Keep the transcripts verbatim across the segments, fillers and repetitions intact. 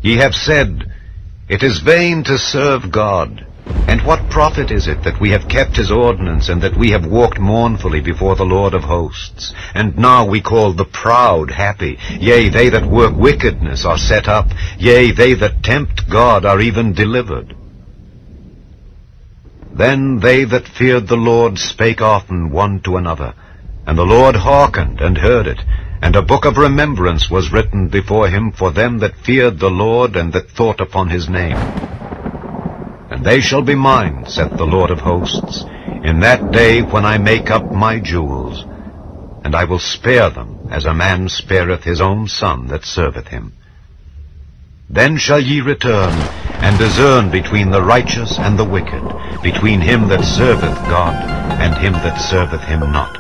Ye have said, It is vain to serve God. And what profit is it that we have kept his ordinance, and that we have walked mournfully before the Lord of hosts? And now we call the proud happy. Yea, they that work wickedness are set up. Yea, they that tempt God are even delivered. Then they that feared the Lord spake often one to another, and the Lord hearkened and heard it. And a book of remembrance was written before him for them that feared the Lord, and that thought upon his name. And they shall be mine, saith the Lord of hosts, in that day when I make up my jewels, and I will spare them, as a man spareth his own son that serveth him. Then shall ye return, and discern between the righteous and the wicked, between him that serveth God, and him that serveth him not.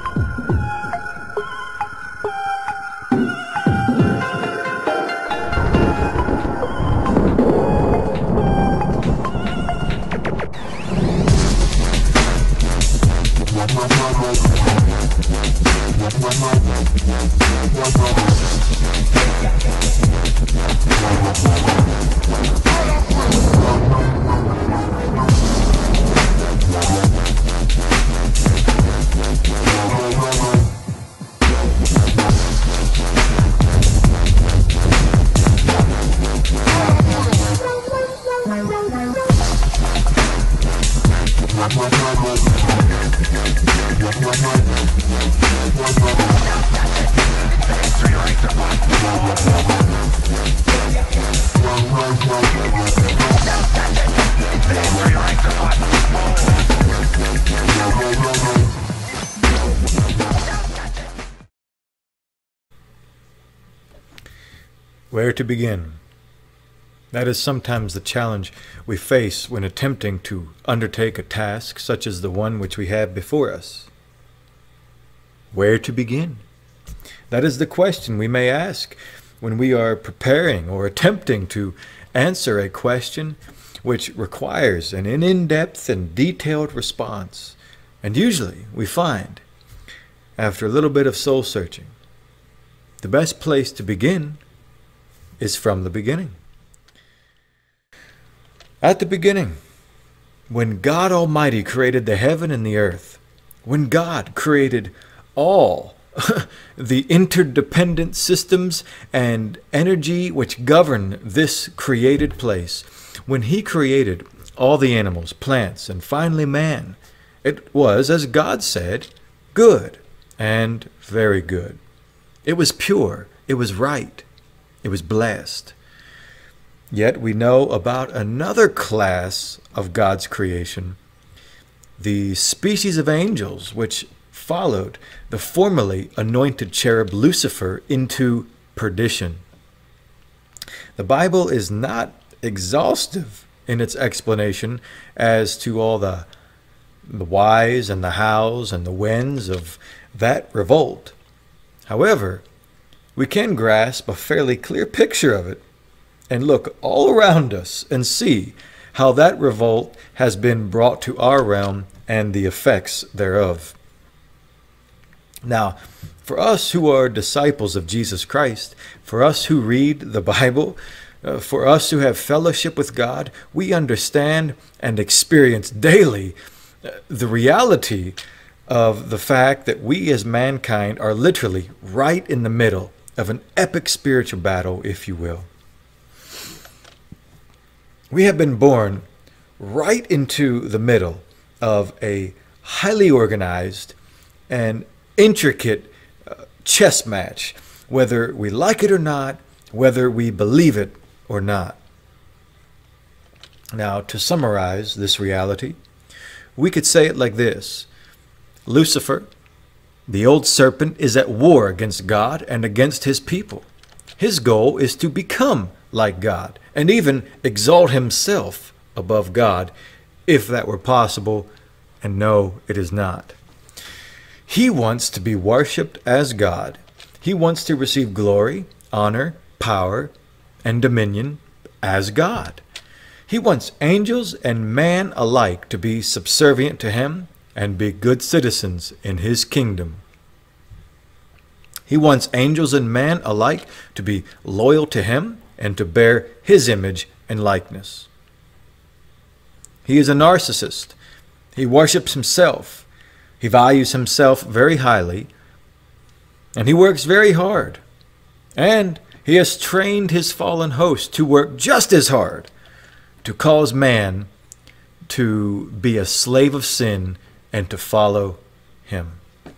Where to begin? That is sometimes the challenge we face when attempting to undertake a task such as the one which we have before us. Where to begin? That is the question we may ask when we are preparing or attempting to answer a question which requires an in-depth and detailed response. And usually we find, after a little bit of soul-searching, the best place to begin is from the beginning. At the beginning, when God Almighty created the heaven and the earth, when God created all the interdependent systems and energy which govern this created place, when he created all the animals, plants, and finally man, it was, as God said, good and very good. It was pure, it was right, it was blessed. Yet we know about another class of God's creation, the species of angels which followed the formerly anointed cherub Lucifer into perdition. The Bible is not exhaustive in its explanation as to all the, the whys and the hows and the whens of that revolt. However, we can grasp a fairly clear picture of it and look all around us and see how that revolt has been brought to our realm and the effects thereof. Now, for us who are disciples of Jesus Christ, for us who read the Bible, uh, for us who have fellowship with God, we understand and experience daily uh, the reality of the fact that we as mankind are literally right in the middle of an epic spiritual battle, if you will. We have been born right into the middle of a highly organized and intricate uh, chess match, whether we like it or not, whether we believe it or not. Now, to summarize this reality, we could say it like this: Lucifer, the old serpent, is at war against God and against his people. His goal is to become like God and even exalt himself above God, if that were possible, and no, it is not. He wants to be worshipped as God. He wants to receive glory, honor, power, and dominion as God. He wants angels and man alike to be subservient to him and be good citizens in his kingdom. He wants angels and man alike to be loyal to him and to bear his image and likeness. He is a narcissist. He worships himself. He values himself very highly, and he works very hard. And he has trained his fallen host to work just as hard to cause man to be a slave of sin and to follow him.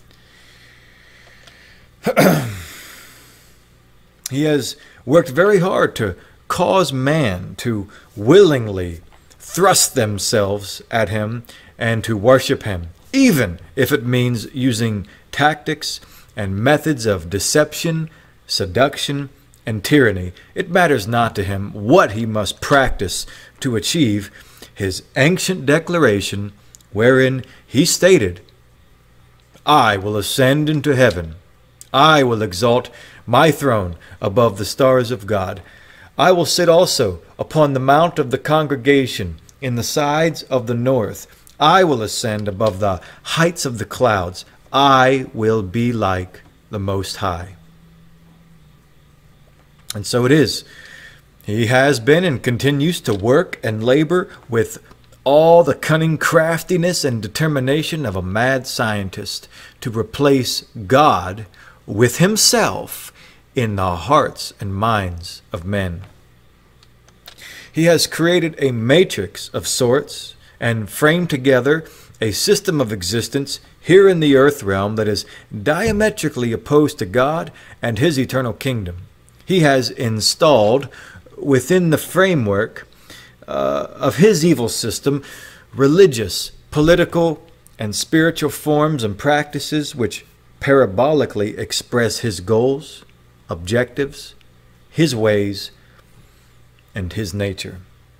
He has worked very hard to cause man to willingly thrust themselves at him and to worship him, even if it means using tactics and methods of deception, seduction, and tyranny. It matters not to him what he must practice to achieve his ancient declaration, wherein he stated, "I will ascend into heaven. I will exalt my throne above the stars of God. I will sit also upon the mount of the congregation in the sides of the north. I will ascend above the heights of the clouds. I will be like the Most High." And so it is. He has been and continues to work and labor with all the cunning craftiness and determination of a mad scientist to replace God with himself in the hearts and minds of men. He has created a matrix of sorts and framed together a system of existence here in the earth realm that is diametrically opposed to God and his eternal kingdom. He has installed within the framework uh, of his evil system religious, political, and spiritual forms and practices which parabolically express his goals, objectives, his ways, and his nature.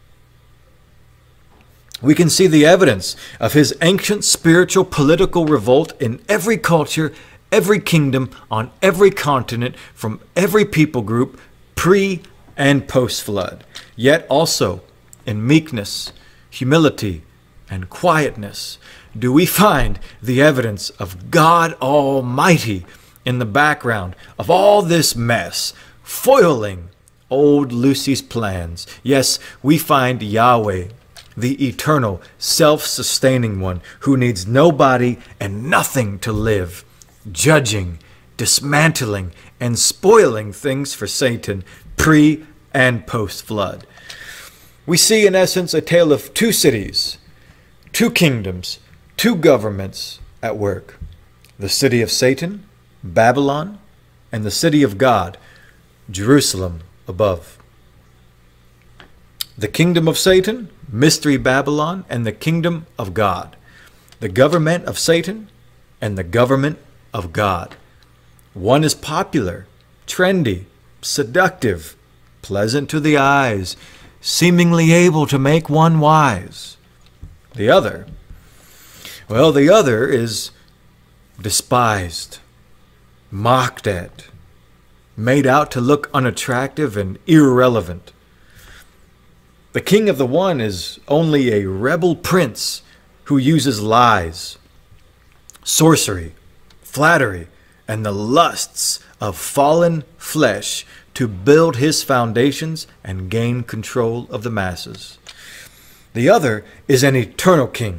We can see the evidence of his ancient spiritual political revolt in every culture, every kingdom, on every continent, from every people group, pre and post-flood. Yet also in meekness, humility, and quietness do we find the evidence of God Almighty in the background of all this mess, foiling old Lucy's plans. Yes, we find Yahweh, the eternal, self-sustaining one who needs nobody and nothing to live, judging, dismantling, and spoiling things for Satan pre and post-flood. We see in essence a tale of two cities, two kingdoms, two governments at work. The city of Satan, Babylon, and the city of God, Jerusalem above. The kingdom of Satan, Mystery Babylon, and the kingdom of God. The government of Satan and the government of God. One is popular, trendy, seductive, pleasant to the eyes, seemingly able to make one wise. The other, well, the other is despised, mocked at, made out to look unattractive and irrelevant. The king of the one is only a rebel prince who uses lies, sorcery, flattery, and the lusts of fallen flesh to build his foundations and gain control of the masses. The other is an eternal king,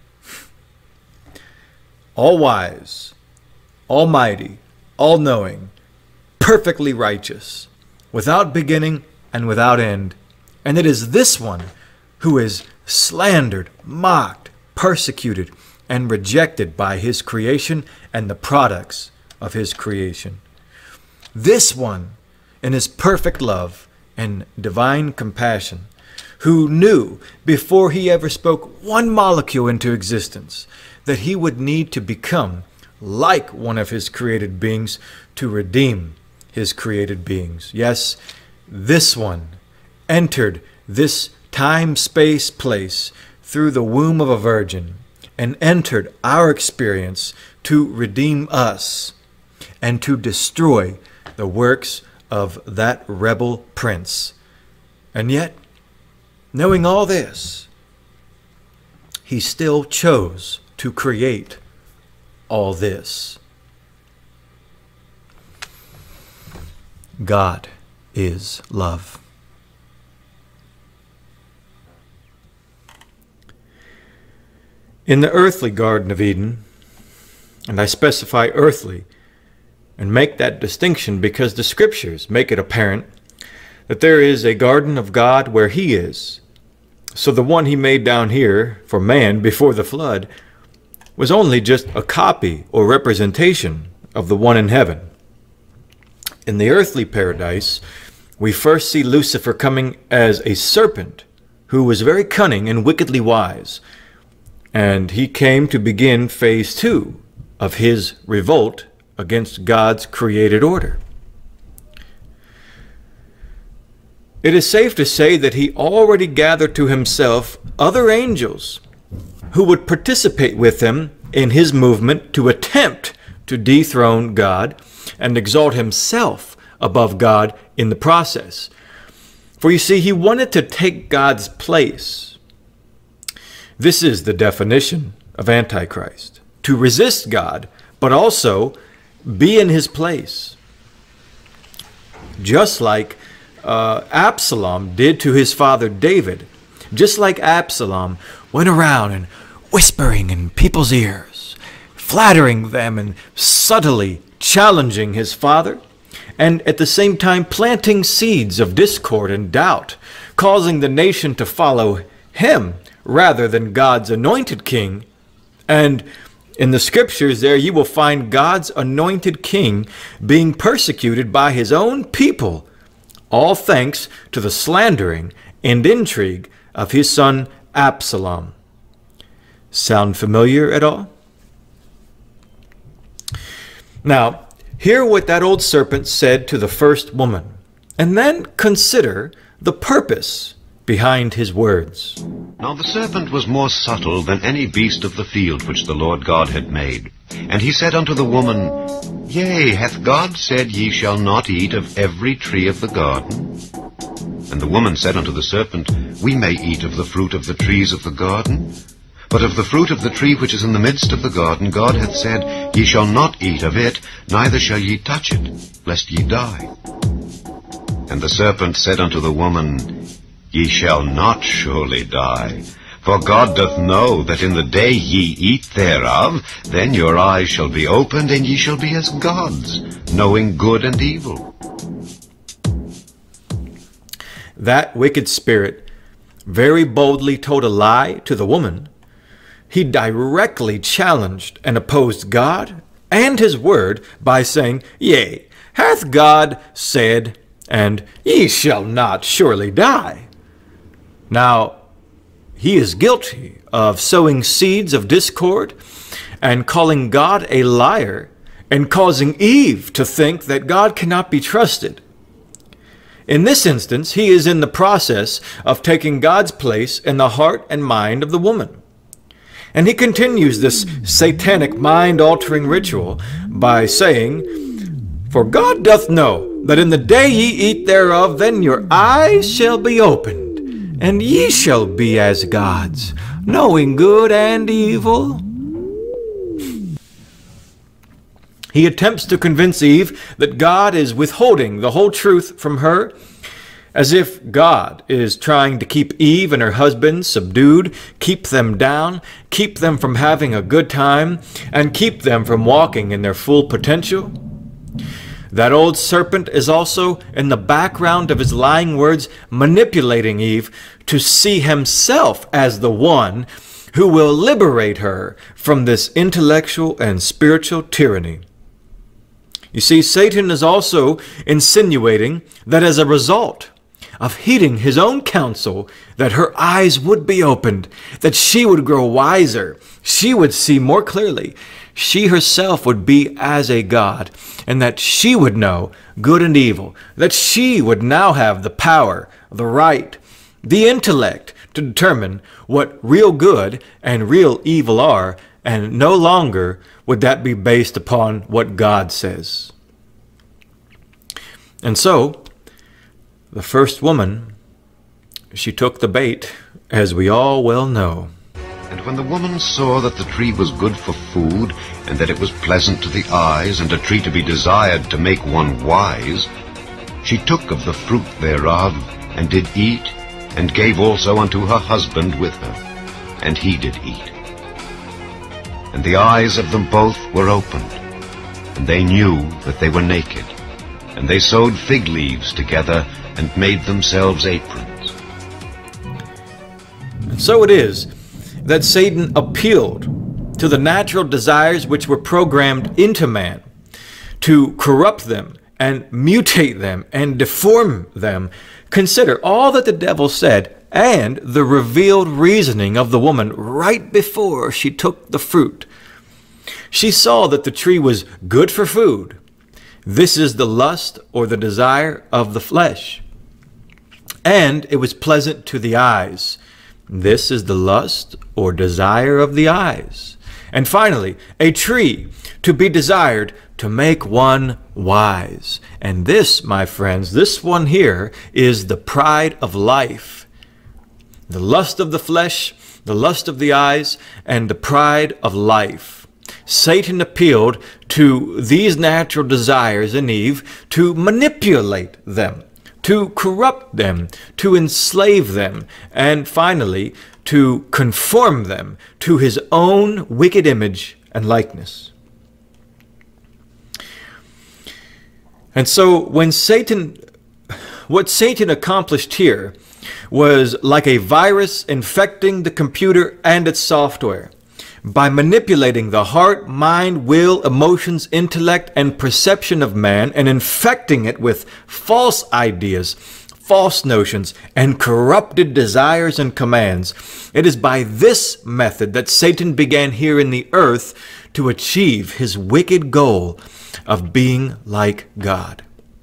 all-wise, almighty, all-knowing, perfectly righteous, without beginning and without end. And it is this one who is slandered, mocked, persecuted, and rejected by his creation and the products of his creation. This one, in his perfect love and divine compassion, who knew before he ever spoke one molecule into existence that he would need to become like one of his created beings to redeem his created beings. Yes, this one entered this time-space place through the womb of a virgin and entered our experience to redeem us and to destroy the works of that rebel prince. And yet, knowing all this, he still chose to create all this. God is love. In the earthly Garden of Eden, and I specify earthly, and make that distinction because the Scriptures make it apparent that there is a garden of God where He is. So the one He made down here for man before the flood was only just a copy or representation of the one in heaven. In the earthly paradise, we first see Lucifer coming as a serpent who was very cunning and wickedly wise. And he came to begin phase two of his revolt against God's created order. It is safe to say that he already gathered to himself other angels who would participate with him in his movement to attempt to dethrone God and exalt himself above God in the process. For you see, he wanted to take God's place. This is the definition of Antichrist: to resist God, but also be in his place. Just like uh, Absalom did to his father David. Just like Absalom went around and whispering in people's ears, flattering them and subtly challenging his father, and at the same time planting seeds of discord and doubt, causing the nation to follow him rather than God's anointed king. And in the Scriptures there you will find God's anointed king being persecuted by his own people, all thanks to the slandering and intrigue of his son Absalom. Sound familiar at all? Now, hear what that old serpent said to the first woman, and then consider the purpose behind his words. Now the serpent was more subtle than any beast of the field which the Lord God had made. And he said unto the woman, Yea, hath God said, Ye shall not eat of every tree of the garden? And the woman said unto the serpent, We may eat of the fruit of the trees of the garden. But of the fruit of the tree which is in the midst of the garden, God hath said, Ye shall not eat of it, neither shall ye touch it, lest ye die. And the serpent said unto the woman, Ye shall not surely die. For God doth know that in the day ye eat thereof, then your eyes shall be opened, and ye shall be as gods, knowing good and evil. That wicked spirit very boldly told a lie to the woman. He directly challenged and opposed God and his word by saying, Yea, hath God said, and ye shall not surely die. Now, he is guilty of sowing seeds of discord and calling God a liar and causing Eve to think that God cannot be trusted. In this instance, he is in the process of taking God's place in the heart and mind of the woman. And he continues this satanic mind-altering ritual by saying, For God doth know that in the day ye eat thereof, then your eyes shall be opened, and ye shall be as gods, knowing good and evil. He attempts to convince Eve that God is withholding the whole truth from her, as if God is trying to keep Eve and her husband subdued, keep them down, keep them from having a good time, and keep them from walking in their full potential. That old serpent is also in the background of his lying words, manipulating Eve to see himself as the one who will liberate her from this intellectual and spiritual tyranny. You see, Satan is also insinuating that as a result of heeding his own counsel, that her eyes would be opened, that she would grow wiser, she would see more clearly, she herself would be as a god, and that she would know good and evil, that she would now have the power, the right, the intellect to determine what real good and real evil are, and no longer would that be based upon what God says. And so, the first woman, she took the bait, as we all well know. And when the woman saw that the tree was good for food, and that it was pleasant to the eyes, and a tree to be desired to make one wise, she took of the fruit thereof, and did eat, and gave also unto her husband with her, and he did eat. And the eyes of them both were opened, and they knew that they were naked. And they sewed fig leaves together, and made themselves aprons. And so it is that Satan appealed to the natural desires which were programmed into man, to corrupt them and mutate them and deform them. Consider all that the devil said and the revealed reasoning of the woman right before she took the fruit. She saw that the tree was good for food. This is the lust or the desire of the flesh. And it was pleasant to the eyes. This is the lust or desire of the eyes. And finally, a tree to be desired to make one wise. And this, my friends, this one here is the pride of life. The lust of the flesh, the lust of the eyes, and the pride of life. Satan appealed to these natural desires in Eve to manipulate them, to corrupt them, to enslave them, and finally to conform them to his own wicked image and likeness. And so when Satan, what Satan accomplished here was like a virus infecting the computer and its software. By manipulating the heart, mind, will, emotions, intellect, and perception of man and infecting it with false ideas, false notions, and corrupted desires and commands. It is by this method that Satan began here in the earth to achieve his wicked goal of being like God.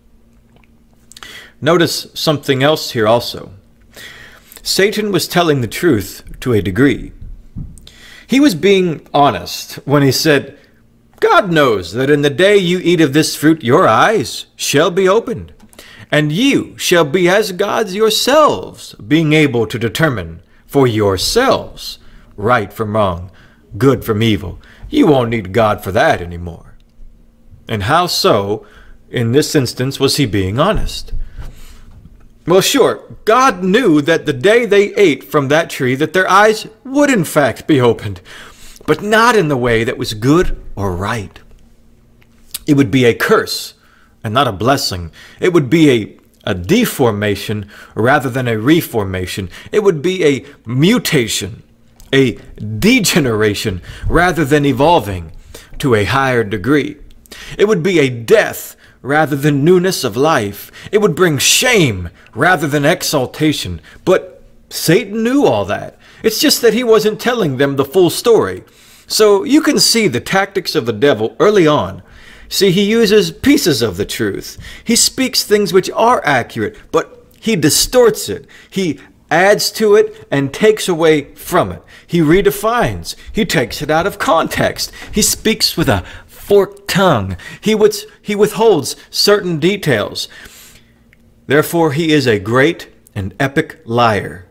Notice something else here also. Satan was telling the truth to a degree. He was being honest when he said, God knows that in the day you eat of this fruit, your eyes shall be opened, and you shall be as gods yourselves, being able to determine for yourselves right from wrong, good from evil. You won't need God for that anymore. And how so, in this instance, was he being honest? Well, sure, God knew that the day they ate from that tree that their eyes would in fact be opened, but not in the way that was good or right. It would be a curse and not a blessing. It would be a, a deformation rather than a reformation. It would be a mutation, a degeneration rather than evolving to a higher degree. It would be a death rather than newness of life. It would bring shame rather than exaltation. But Satan knew all that. It's just that he wasn't telling them the full story. So you can see the tactics of the devil early on. See, he uses pieces of the truth. He speaks things which are accurate, but he distorts it. He adds to it and takes away from it. He redefines. He takes it out of context. He speaks with a forked tongue. He, with, he withholds certain details. Therefore, he is a great and epic liar.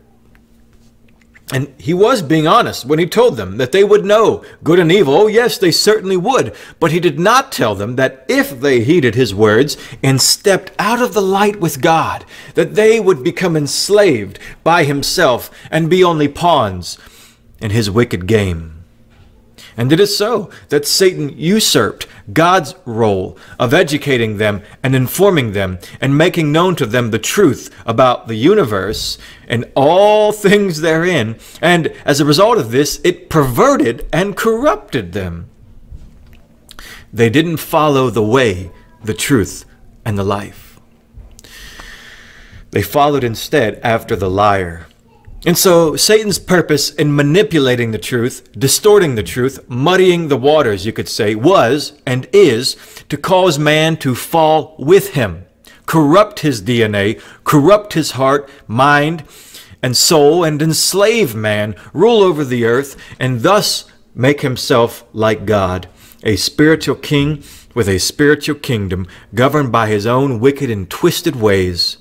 And he was being honest when he told them that they would know good and evil. Oh, yes, they certainly would. But he did not tell them that if they heeded his words and stepped out of the light with God, that they would become enslaved by himself and be only pawns in his wicked game. And it is so that Satan usurped God's role of educating them and informing them and making known to them the truth about the universe and all things therein. And as a result of this, it perverted and corrupted them. They didn't follow the way, the truth, and the life. They followed instead after the liar. And so Satan's purpose in manipulating the truth, distorting the truth, muddying the waters, you could say, was and is to cause man to fall with him, corrupt his D N A, corrupt his heart, mind, and soul, and enslave man, rule over the earth, and thus make himself like God, a spiritual king with a spiritual kingdom governed by his own wicked and twisted ways.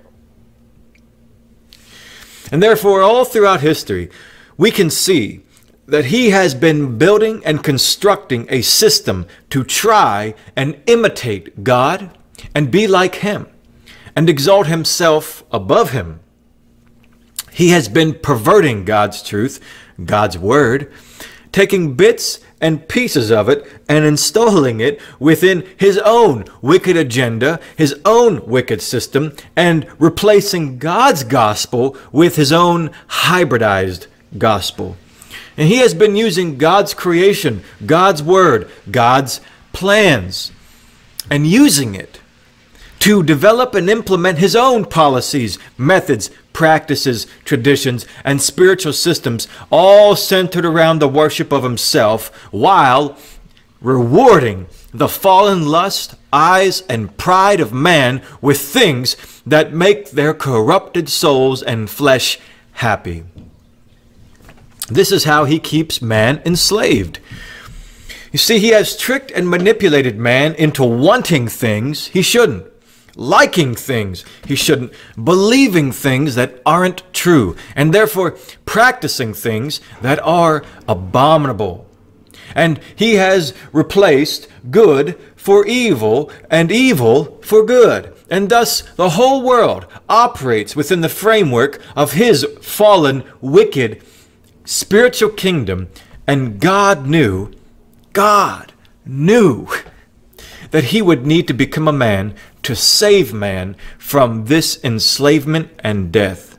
And therefore, all throughout history, we can see that he has been building and constructing a system to try and imitate God and be like him. and exalt himself above him. He has been perverting God's truth, God's word, taking bits and pieces of it and installing it within his own wicked agenda, his own wicked system, and replacing God's gospel with his own hybridized gospel. And he has been using God's creation, God's word, God's plans, and using it to develop and implement his own policies, methods, practices, traditions, and spiritual systems, all centered around the worship of himself, while rewarding the fallen lust, eyes, and pride of man with things that make their corrupted souls and flesh happy. This is how he keeps man enslaved. You see, he has tricked and manipulated man into wanting things he shouldn't, liking things he shouldn't, believing things that aren't true, and therefore practicing things that are abominable. And he has replaced good for evil and evil for good. And thus the whole world operates within the framework of his fallen, wicked, spiritual kingdom. And God knew, God knew that he would need to become a man to save man from this enslavement and death.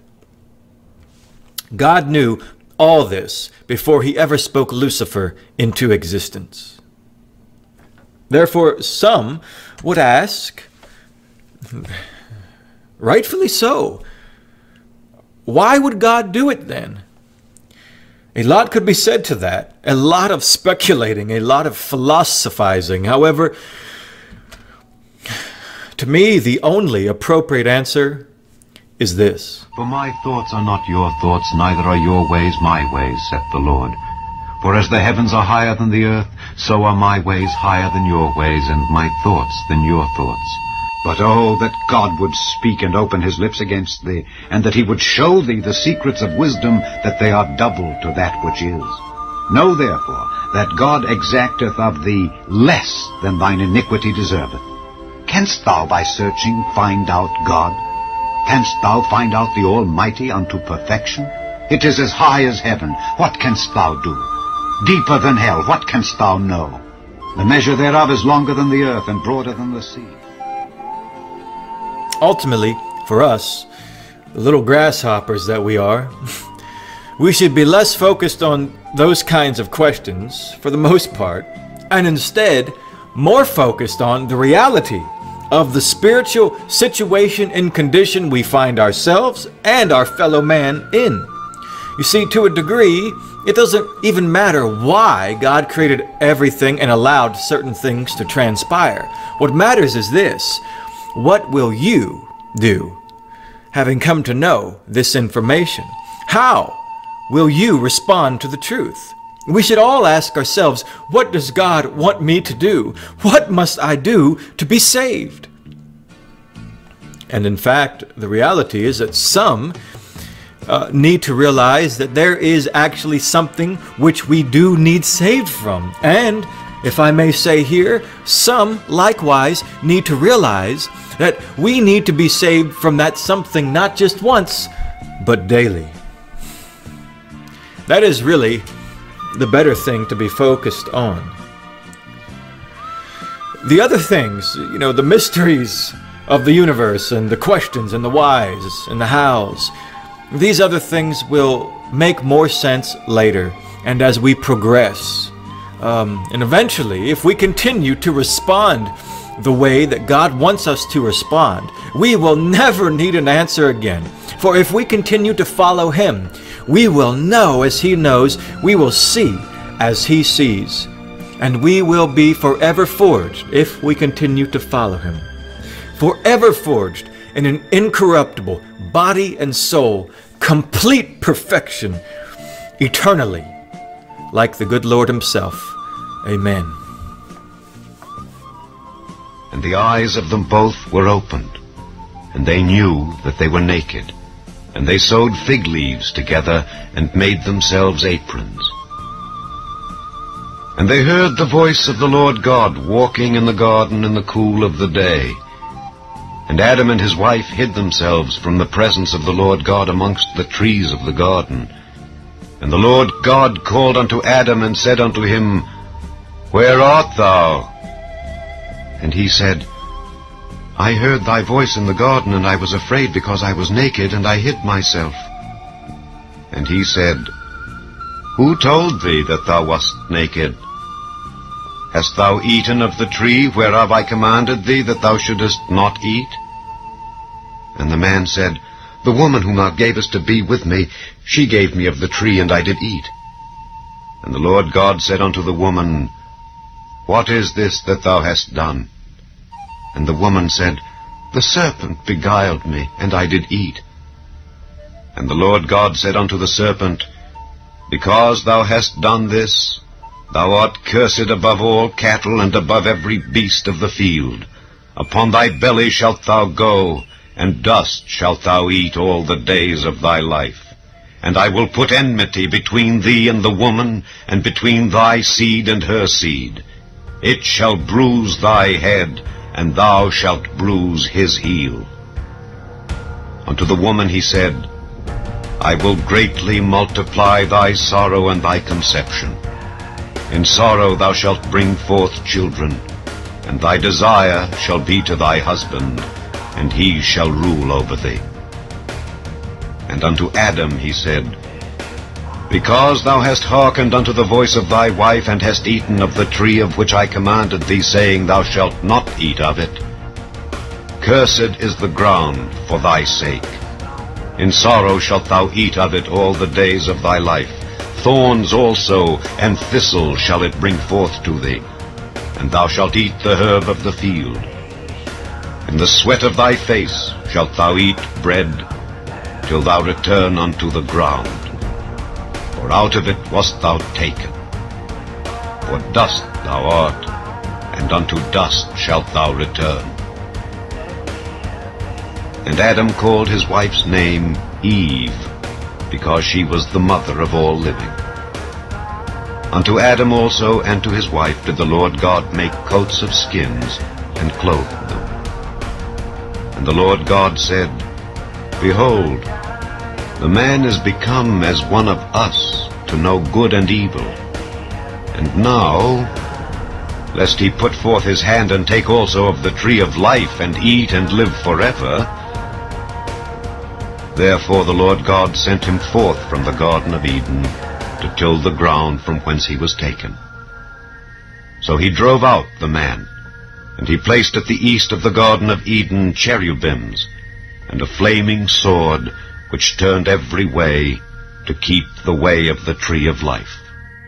God knew all this before he ever spoke Lucifer into existence. Therefore, some would ask, rightfully so, why would God do it then? A lot could be said to that, a lot of speculating, a lot of philosophizing. However, to me, the only appropriate answer is this. For my thoughts are not your thoughts, neither are your ways my ways, saith the Lord. For as the heavens are higher than the earth, so are my ways higher than your ways, and my thoughts than your thoughts. But oh, that God would speak and open his lips against thee, and that he would show thee the secrets of wisdom, that they are double to that which is. Know therefore that God exacteth of thee less than thine iniquity deserveth. Canst thou by searching find out God? Canst thou find out the Almighty unto perfection? It is as high as heaven, what canst thou do? Deeper than hell, what canst thou know? The measure thereof is longer than the earth, and broader than the sea. Ultimately, for us, the little grasshoppers that we are, we should be less focused on those kinds of questions, for the most part, and instead more focused on the reality of the spiritual situation and condition we find ourselves and our fellow man in. You see, to a degree, it doesn't even matter why God created everything and allowed certain things to transpire. What matters is this: what will you do, having come to know this information? How will you respond to the truth? We should all ask ourselves, what does God want me to do? What must I do to be saved? And in fact, the reality is that some uh, need to realize that there is actually something which we do need saved from. And, if I may say here, some likewise need to realize that we need to be saved from that something not just once, but daily. That is really the better thing to be focused on. The other things, you know, the mysteries of the universe and the questions and the whys and the hows, these other things will make more sense later and as we progress. Um, and eventually, if we continue to respond the way that God wants us to respond, we will never need an answer again. For if we continue to follow him, we will know as he knows, we will see as he sees, and we will be forever forged if we continue to follow him. Forever forged in an incorruptible body and soul, complete perfection, eternally, like the good Lord himself. Amen. And the eyes of them both were opened, and they knew that they were naked. And they sewed fig leaves together, and made themselves aprons. And they heard the voice of the Lord God walking in the garden in the cool of the day. And Adam and his wife hid themselves from the presence of the Lord God amongst the trees of the garden. And the Lord God called unto Adam, and said unto him, Where art thou? And he said, I heard thy voice in the garden, and I was afraid, because I was naked, and I hid myself. And he said, Who told thee that thou wast naked? Hast thou eaten of the tree whereof I commanded thee that thou shouldest not eat? And the man said, The woman whom thou gavest to be with me, she gave me of the tree, and I did eat. And the Lord God said unto the woman, What is this that thou hast done? And the woman said, The serpent beguiled me, and I did eat. And the Lord God said unto the serpent, Because thou hast done this, thou art cursed above all cattle, and above every beast of the field. Upon thy belly shalt thou go, and dust shalt thou eat all the days of thy life. And I will put enmity between thee and the woman, and between thy seed and her seed. It shall bruise thy head, and thou shalt bruise his heel. Unto the woman he said, I will greatly multiply thy sorrow and thy conception. In sorrow thou shalt bring forth children, and thy desire shall be to thy husband, and he shall rule over thee. And unto Adam he said, Because thou hast hearkened unto the voice of thy wife, and hast eaten of the tree of which I commanded thee, saying, Thou shalt not eat of it, cursed is the ground for thy sake. In sorrow shalt thou eat of it all the days of thy life. Thorns also and thistles shall it bring forth to thee, and thou shalt eat the herb of the field. In the sweat of thy face shalt thou eat bread, till thou return unto the ground. For out of it wast thou taken. For dust thou art, and unto dust shalt thou return. And Adam called his wife's name Eve, because she was the mother of all living. Unto Adam also and to his wife did the Lord God make coats of skins, and clothed them. And the Lord God said, Behold, the man is become as one of us, to know good and evil. And now, lest he put forth his hand and take also of the tree of life, and eat and live forever. Therefore the Lord God sent him forth from the Garden of Eden, to till the ground from whence he was taken. So he drove out the man, and he placed at the east of the Garden of Eden cherubims, and a flaming sword, which turned every way, to keep the way of the tree of life.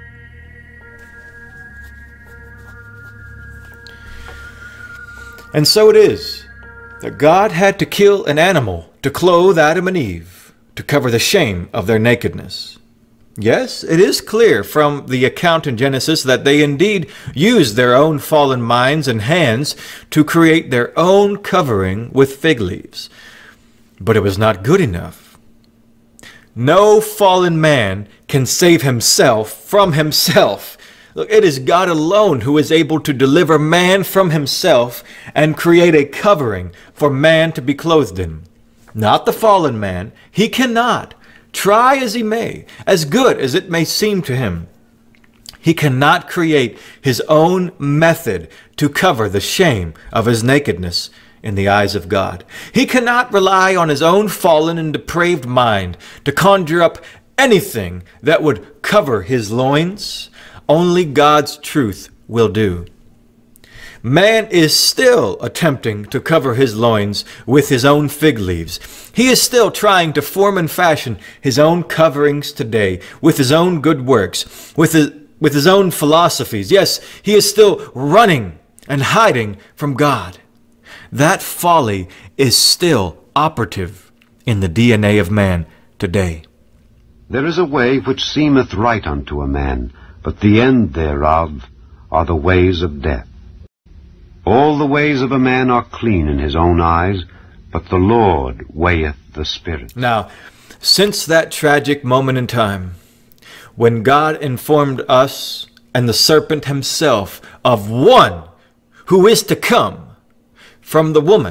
And so it is that God had to kill an animal to clothe Adam and Eve, to cover the shame of their nakedness. Yes, it is clear from the account in Genesis that they indeed used their own fallen minds and hands to create their own covering with fig leaves. But it was not good enough. No fallen man can save himself from himself. Look, it is God alone who is able to deliver man from himself and create a covering for man to be clothed in. Not the fallen man. He cannot. Try as he may, as good as it may seem to him. He cannot create his own method to cover the shame of his nakedness in the eyes of God. He cannot rely on his own fallen and depraved mind to conjure up anything that would cover his loins. Only God's truth will do. Man is still attempting to cover his loins with his own fig leaves. He is still trying to form and fashion his own coverings today with his own good works, with his, with his own philosophies. Yes, he is still running and hiding from God. That folly is still operative in the D N A of man today. There is a way which seemeth right unto a man, but the end thereof are the ways of death. All the ways of a man are clean in his own eyes, but the Lord weigheth the spirit. Now, since that tragic moment in time, when God informed us and the serpent himself of one who is to come from the woman,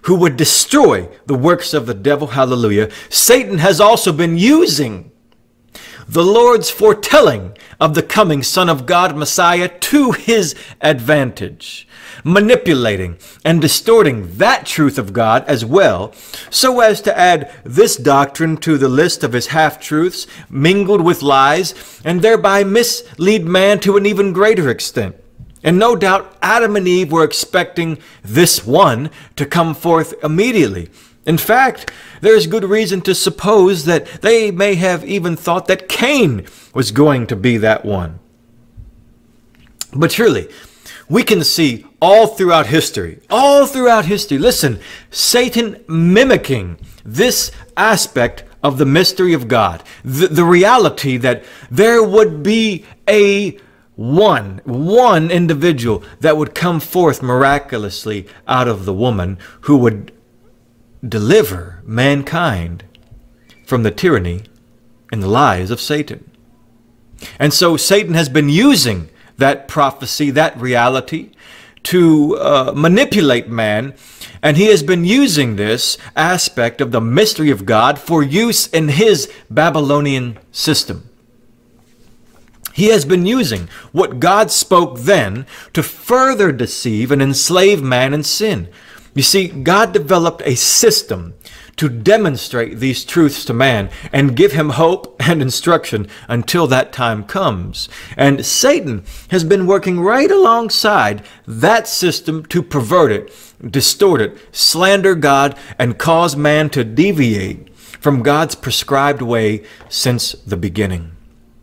who would destroy the works of the devil, hallelujah, Satan has also been using the Lord's foretelling of the coming Son of God, Messiah, to his advantage, manipulating and distorting that truth of God as well, so as to add this doctrine to the list of his half-truths, mingled with lies, and thereby mislead man to an even greater extent. And no doubt Adam and Eve were expecting this one to come forth immediately. In fact, there is good reason to suppose that they may have even thought that Cain was going to be that one. But surely, we can see all throughout history, all throughout history, listen, Satan mimicking this aspect of the mystery of God, the, the reality that there would be a one, one individual that would come forth miraculously out of the woman who would deliver mankind from the tyranny and the lies of Satan. And so Satan has been using that prophecy, that reality, to uh, manipulate man, and he has been using this aspect of the mystery of God for use in his Babylonian system. He has been using what God spoke then to further deceive and enslave man in sin. You see, God developed a system to demonstrate these truths to man and give him hope and instruction until that time comes. And Satan has been working right alongside that system to pervert it, distort it, slander God, and cause man to deviate from God's prescribed way since the beginning.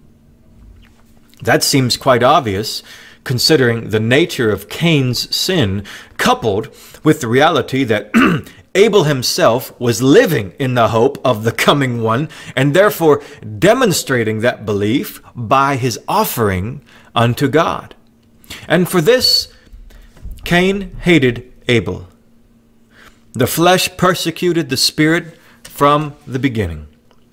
That seems quite obvious, considering the nature of Cain's sin, coupled with the reality that Abel himself was living in the hope of the coming one, and therefore demonstrating that belief by his offering unto God. And for this, Cain hated Abel. The flesh persecuted the spirit from the beginning.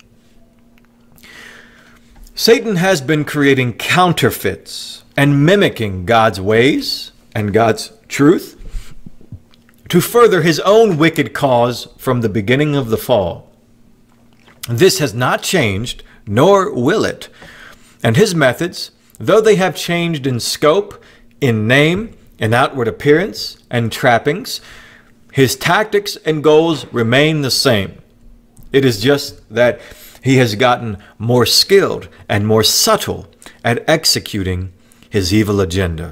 Satan has been creating counterfeits and mimicking God's ways and God's truth to further his own wicked cause from the beginning of the fall. This has not changed, nor will it. And his methods, though they have changed in scope, in name, in outward appearance, and trappings, his tactics and goals remain the same. It is just that he has gotten more skilled and more subtle at executing his evil agenda.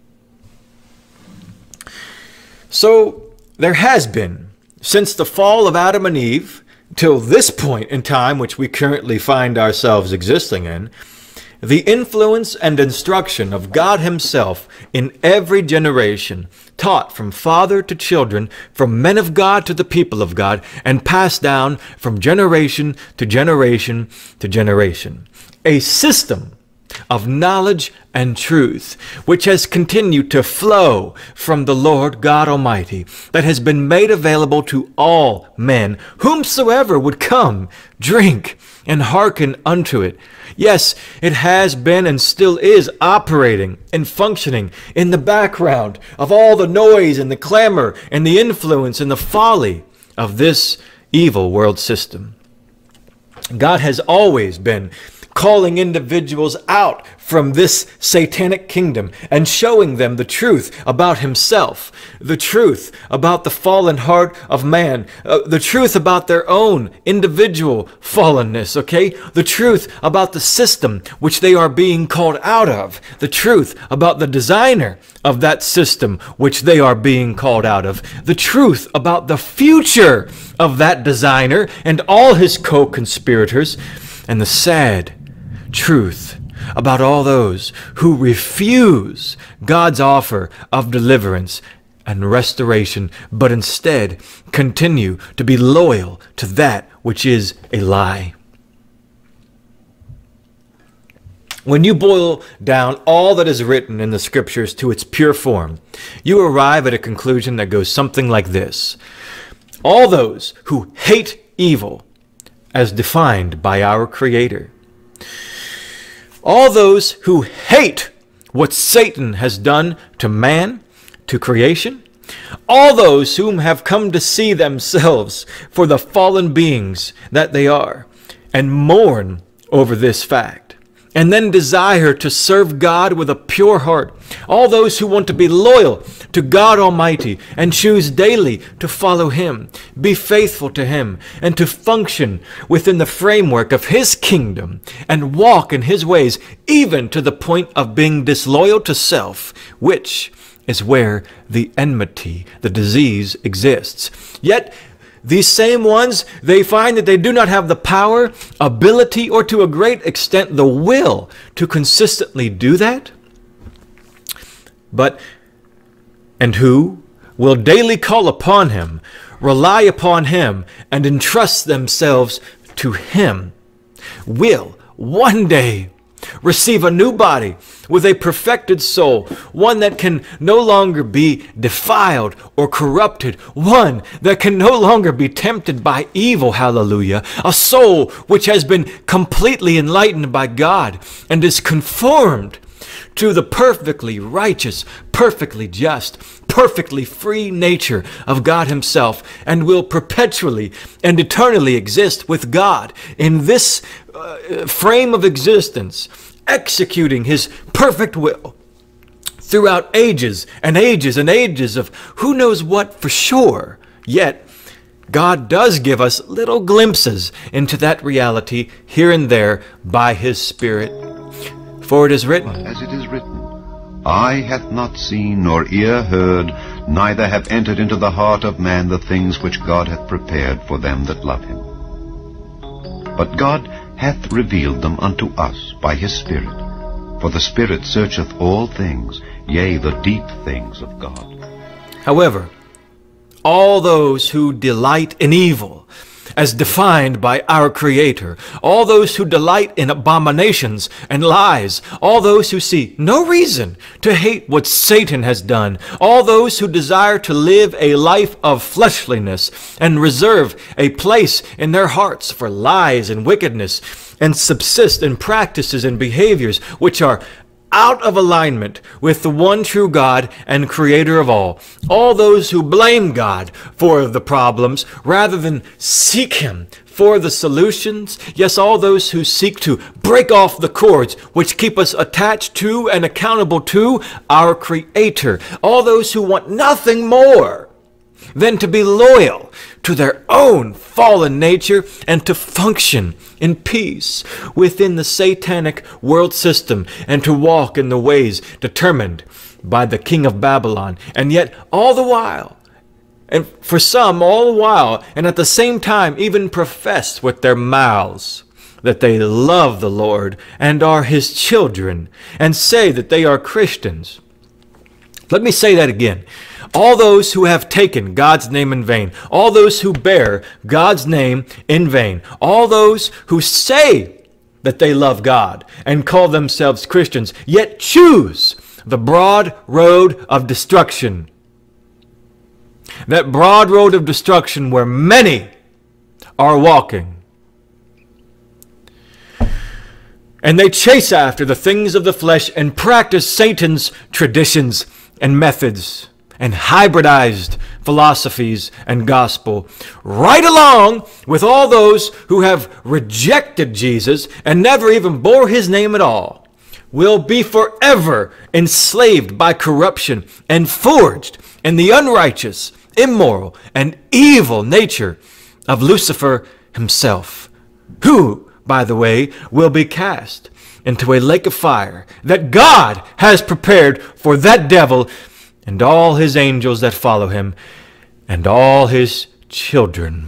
So there has been, since the fall of Adam and Eve till this point in time which we currently find ourselves existing in, the influence and instruction of God himself in every generation, taught from father to children, from men of God to the people of God, and passed down from generation to generation to generation. A system of knowledge and truth, which has continued to flow from the Lord God Almighty, that has been made available to all men, whomsoever would come, drink, and hearken unto it. Yes, it has been and still is operating and functioning in the background of all the noise and the clamor and the influence and the folly of this evil world system. God has always been calling individuals out from this satanic kingdom and showing them the truth about himself, the truth about the fallen heart of man, uh, the truth about their own individual fallenness, okay? The truth about the system which they are being called out of, the truth about the designer of that system which they are being called out of, the truth about the future of that designer and all his co-conspirators, and the sad truth about all those who refuse God's offer of deliverance and restoration, but instead continue to be loyal to that which is a lie. When you boil down all that is written in the scriptures to its pure form, you arrive at a conclusion that goes something like this: all those who hate evil as defined by our Creator, all those who hate what Satan has done to man, to creation, All those whom have come to see themselves for the fallen beings that they are, and mourn over this fact, and then desire to serve God with a pure heart. All those who want to be loyal to God Almighty and choose daily to follow Him, be faithful to Him, and to function within the framework of His kingdom and walk in His ways, even to the point of being disloyal to self, which is where the enmity, the disease, exists. Yet, these same ones, they find that they do not have the power, ability, or to a great extent the will to consistently do that. But, and who will daily call upon Him, rely upon Him, and entrust themselves to Him, will one day receive a new body with a perfected soul, one that can no longer be defiled or corrupted, one that can no longer be tempted by evil, hallelujah, a soul which has been completely enlightened by God and is conformed to the perfectly righteous, perfectly just, perfectly free nature of God Himself, and will perpetually and eternally exist with God in this uh, frame of existence, executing His perfect will throughout ages and ages and ages of who knows what for sure. Yet, God does give us little glimpses into that reality here and there by His Spirit. For it is written, As it is written, Eye hath not seen, nor ear heard, neither have entered into the heart of man the things which God hath prepared for them that love Him. But God hath revealed them unto us by His Spirit. For the Spirit searcheth all things, yea, the deep things of God. However, all those who delight in evil, as defined by our Creator, all those who delight in abominations and lies, all those who see no reason to hate what Satan has done, all those who desire to live a life of fleshliness and reserve a place in their hearts for lies and wickedness, and subsist in practices and behaviors which are out of alignment with the one true God and Creator of all. All those who blame God for the problems rather than seek Him for the solutions. Yes, all those who seek to break off the cords which keep us attached to and accountable to our Creator. All those who want nothing more than to be loyal to their own fallen nature and to function in peace within the satanic world system and to walk in the ways determined by the king of Babylon. And yet all the while, and for some all the while, and at the same time even profess with their mouths that they love the Lord and are His children and say that they are Christians. Let me say that again. All those who have taken God's name in vain, all those who bear God's name in vain, all those who say that they love God and call themselves Christians, yet choose the broad road of destruction. That broad road of destruction where many are walking. And they chase after the things of the flesh and practice Satan's traditions and methods and hybridized philosophies and gospel, right along with all those who have rejected Jesus and never even bore His name at all, will be forever enslaved by corruption and forged in the unrighteous, immoral, and evil nature of Lucifer himself, who, by the way, will be cast into a lake of fire that God has prepared for that devil and all his angels that follow him, and all his children.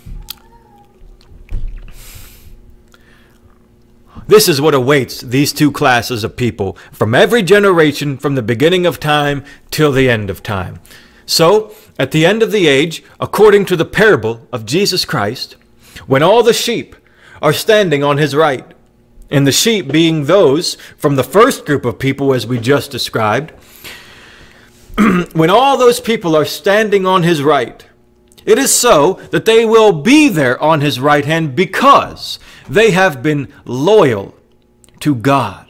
This is what awaits these two classes of people from every generation, from the beginning of time till the end of time. So, at the end of the age, according to the parable of Jesus Christ, when all the sheep are standing on His right, and the sheep being those from the first group of people as we just described, when all those people are standing on His right, it is so that they will be there on His right hand because they have been loyal to God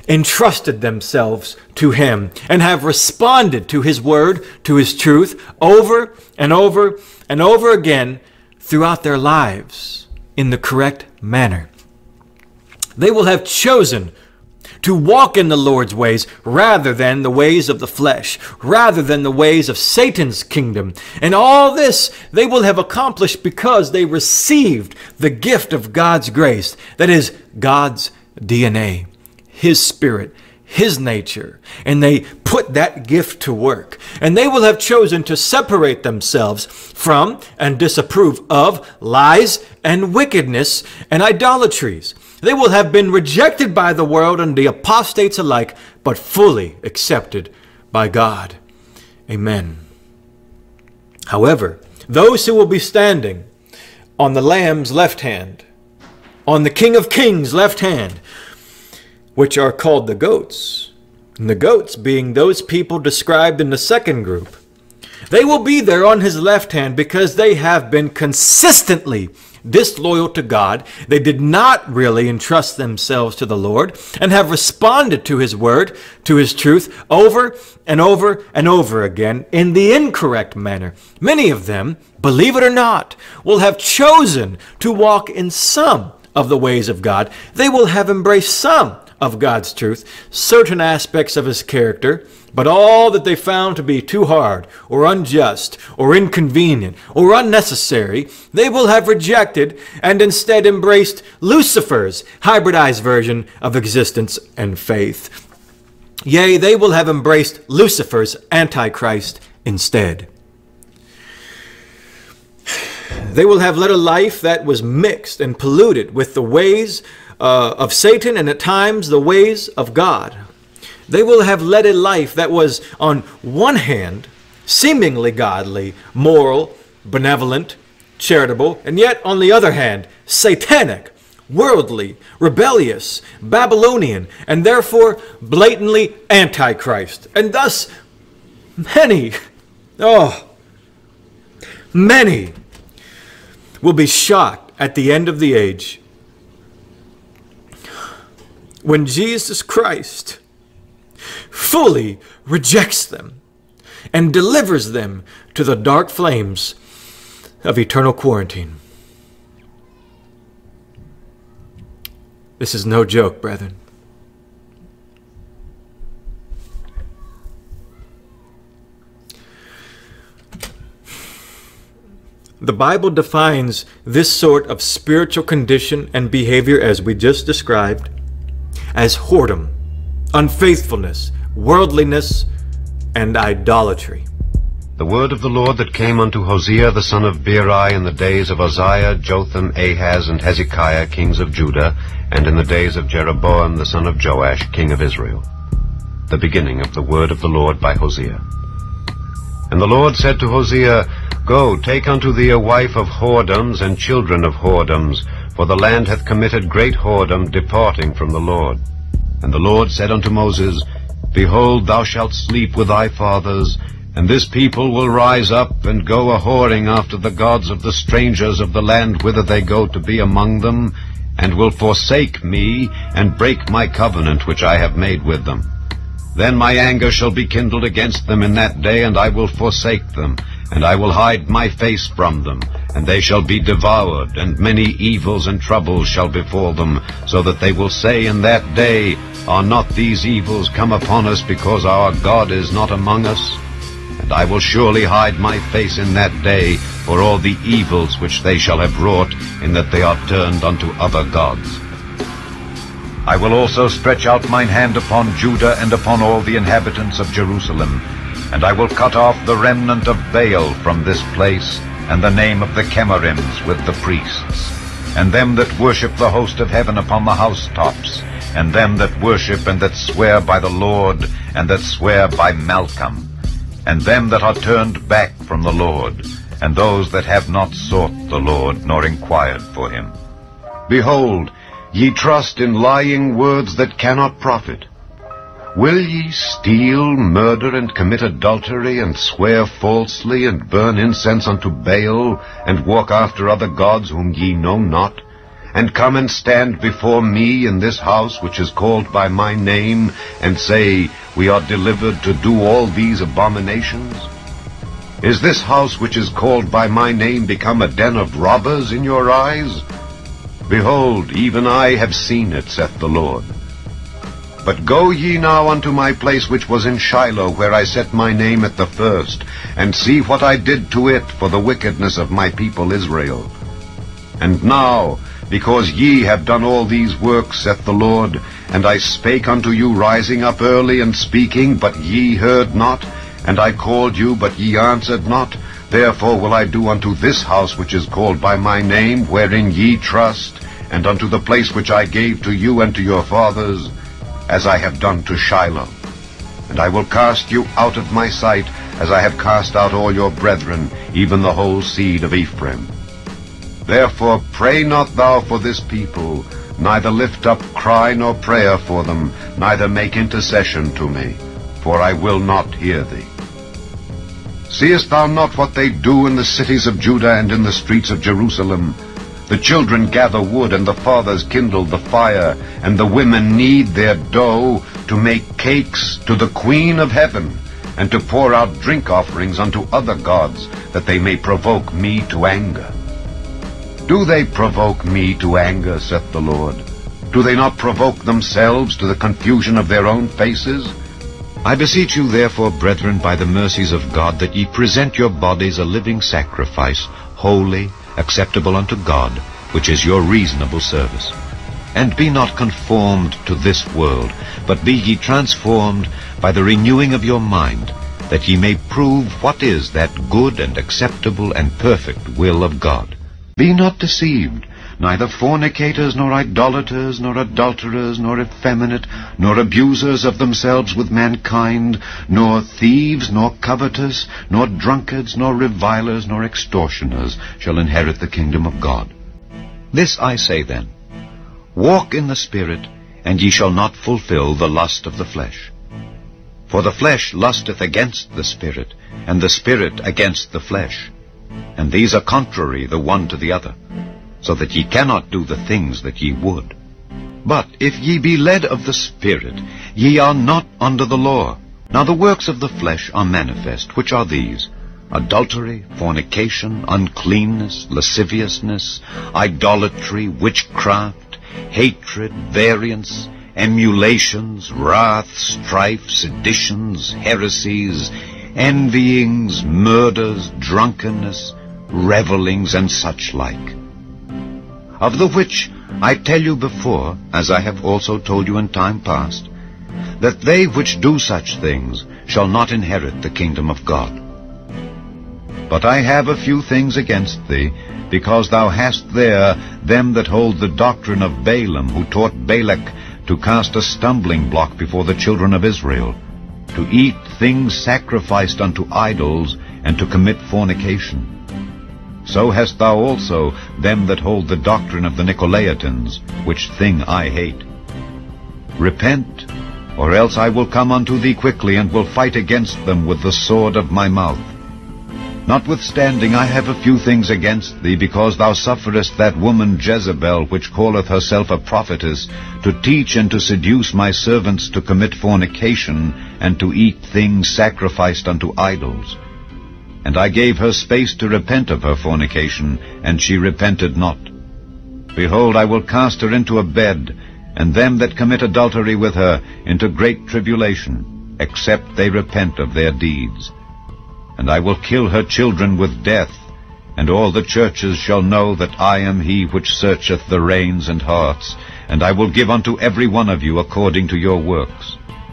entrusted themselves to him and have responded to his word, to his truth, over and over and over again throughout their lives in the correct manner. They will have chosen to walk in the Lord's ways rather than the ways of the flesh, rather than the ways of Satan's kingdom. And all this they will have accomplished because they received the gift of God's grace, that is, God's D N A, his spirit, his nature, and they put that gift to work. And they will have chosen to separate themselves from and disapprove of lies and wickedness and idolatries. They will have been rejected by the world and the apostates alike, but fully accepted by God. Amen. However, those who will be standing on the Lamb's left hand, on the King of Kings' left hand, which are called the goats, and the goats being those people described in the second group, they will be there on his left hand because they have been consistently disloyal to God. They did not really entrust themselves to the Lord and have responded to his word, to his truth, over and over and over again in the incorrect manner. Many of them, believe it or not, will have chosen to walk in some of the ways of God. They will have embraced some of God's truth, certain aspects of his character, but all that they found to be too hard or unjust or inconvenient or unnecessary, they will have rejected and instead embraced Lucifer's hybridized version of existence and faith. Yea, they will have embraced Lucifer's Antichrist instead. They will have led a life that was mixed and polluted with the ways uh, of Satan and at times the ways of God. They will have led a life that was, on one hand, seemingly godly, moral, benevolent, charitable, and yet, on the other hand, satanic, worldly, rebellious, Babylonian, and therefore blatantly antichrist. And thus, many, oh, many will be shocked at the end of the age when Jesus Christ fully rejects them and delivers them to the dark flames of eternal quarantine. This is no joke, brethren. The Bible defines this sort of spiritual condition and behavior, as we just described, as whoredom, unfaithfulness, worldliness, and idolatry. The word of the Lord that came unto Hosea the son of Beeri in the days of Uzziah, Jotham, Ahaz, and Hezekiah, kings of Judah, and in the days of Jeroboam the son of Joash, king of Israel. The beginning of the word of the Lord by Hosea. And the Lord said to Hosea, Go, take unto thee a wife of whoredoms and children of whoredoms, for the land hath committed great whoredom, departing from the Lord. And the Lord said unto Moses, Behold, thou shalt sleep with thy fathers, and this people will rise up and go a-whoring after the gods of the strangers of the land whither they go to be among them, and will forsake me, and break my covenant which I have made with them. Then my anger shall be kindled against them in that day, and I will forsake them, and I will hide my face from them, and they shall be devoured, and many evils and troubles shall befall them, so that they will say in that day, Are not these evils come upon us, because our God is not among us? And I will surely hide my face in that day for all the evils which they shall have wrought, in that they are turned unto other gods. I will also stretch out mine hand upon Judah and upon all the inhabitants of Jerusalem, and I will cut off the remnant of Baal from this place, and the name of the Chemarims with the priests, and them that worship the host of heaven upon the housetops, and them that worship and that swear by the Lord, and that swear by Malcham, and them that are turned back from the Lord, and those that have not sought the Lord, nor inquired for him. Behold, ye trust in lying words that cannot profit. Will ye steal, murder, and commit adultery, and swear falsely, and burn incense unto Baal, and walk after other gods whom ye know not? and come and stand before me in this house which is called by my name, and say, We are delivered to do all these abominations? Is this house which is called by my name become a den of robbers in your eyes? Behold, even I have seen it, saith the Lord. But go ye now unto my place which was in Shiloh, where I set my name at the first, and see what I did to it for the wickedness of my people Israel. And now, because ye have done all these works, saith the Lord, and I spake unto you rising up early and speaking, but ye heard not, and I called you, but ye answered not, therefore will I do unto this house which is called by my name, wherein ye trust, and unto the place which I gave to you and to your fathers, as I have done to Shiloh. And I will cast you out of my sight, as I have cast out all your brethren, even the whole seed of Ephraim. Therefore pray not thou for this people, neither lift up cry nor prayer for them, neither make intercession to me, for I will not hear thee. Seest thou not what they do in the cities of Judah and in the streets of Jerusalem? The children gather wood, and the fathers kindle the fire, and the women knead their dough to make cakes to the Queen of heaven, and to pour out drink offerings unto other gods, that they may provoke me to anger. Do they provoke me to anger, saith the Lord? Do they not provoke themselves to the confusion of their own faces? I beseech you therefore, brethren, by the mercies of God, that ye present your bodies a living sacrifice, holy, acceptable unto God, which is your reasonable service. And be not conformed to this world, but be ye transformed by the renewing of your mind, that ye may prove what is that good and acceptable and perfect will of God. Be not deceived, neither fornicators, nor idolaters, nor adulterers, nor effeminate, nor abusers of themselves with mankind, nor thieves, nor covetous, nor drunkards, nor revilers, nor extortioners shall inherit the kingdom of God. This I say then, walk in the Spirit, and ye shall not fulfill the lust of the flesh. For the flesh lusteth against the Spirit, and the Spirit against the flesh. And these are contrary the one to the other, so that ye cannot do the things that ye would. But if ye be led of the Spirit, ye are not under the law. Now the works of the flesh are manifest, which are these: adultery, fornication, uncleanness, lasciviousness, idolatry, witchcraft, hatred, variance, emulations, wrath, strife, seditions, heresies, envyings, murders, drunkenness, revellings, and such like. Of the which I tell you before, as I have also told you in time past, that they which do such things shall not inherit the kingdom of God. But I have a few things against thee, because thou hast there them that hold the doctrine of Balaam, who taught Balak to cast a stumbling block before the children of Israel, to eat things sacrificed unto idols, and to commit fornication. So hast thou also them that hold the doctrine of the Nicolaitans, which thing I hate. Repent, or else I will come unto thee quickly, and will fight against them with the sword of my mouth. Notwithstanding, I have a few things against thee, because thou sufferest that woman Jezebel, which calleth herself a prophetess, to teach and to seduce my servants to commit fornication, and to eat things sacrificed unto idols. And I gave her space to repent of her fornication, and she repented not. Behold, I will cast her into a bed, and them that commit adultery with her into great tribulation, except they repent of their deeds. And I will kill her children with death, and all the churches shall know that I am he which searcheth the reins and hearts, and I will give unto every one of you according to your works.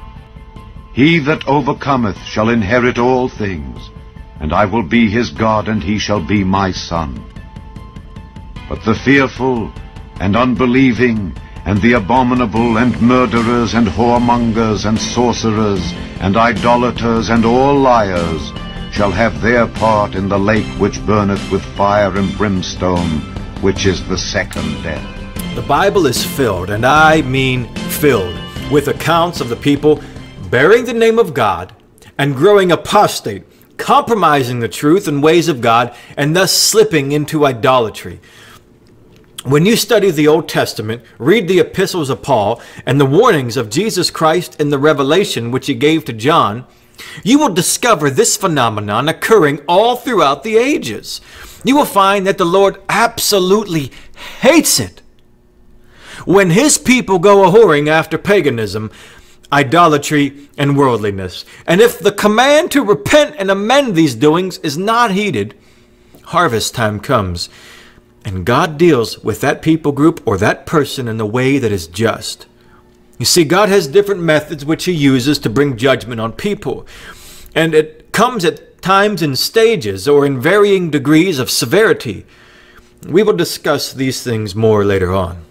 He that overcometh shall inherit all things, and I will be his God, and he shall be my son. But the fearful, and unbelieving, and the abominable, and murderers, and whoremongers, and sorcerers, and idolaters, and all liars, shall have their part in the lake which burneth with fire and brimstone, which is the second death. The Bible is filled, and I mean filled, with accounts of the people bearing the name of God and growing apostate, compromising the truth and ways of God, and thus slipping into idolatry. When you study the Old Testament, read the epistles of Paul and the warnings of Jesus Christ in the revelation which he gave to John, you will discover this phenomenon occurring all throughout the ages. You will find that the Lord absolutely hates it when his people go a-whoring after paganism, idolatry, and worldliness. And if the command to repent and amend these doings is not heeded, harvest time comes, and God deals with that people group or that person in a way that is just. You see, God has different methods which he uses to bring judgment on people. And it comes at times in stages or in varying degrees of severity. We will discuss these things more later on.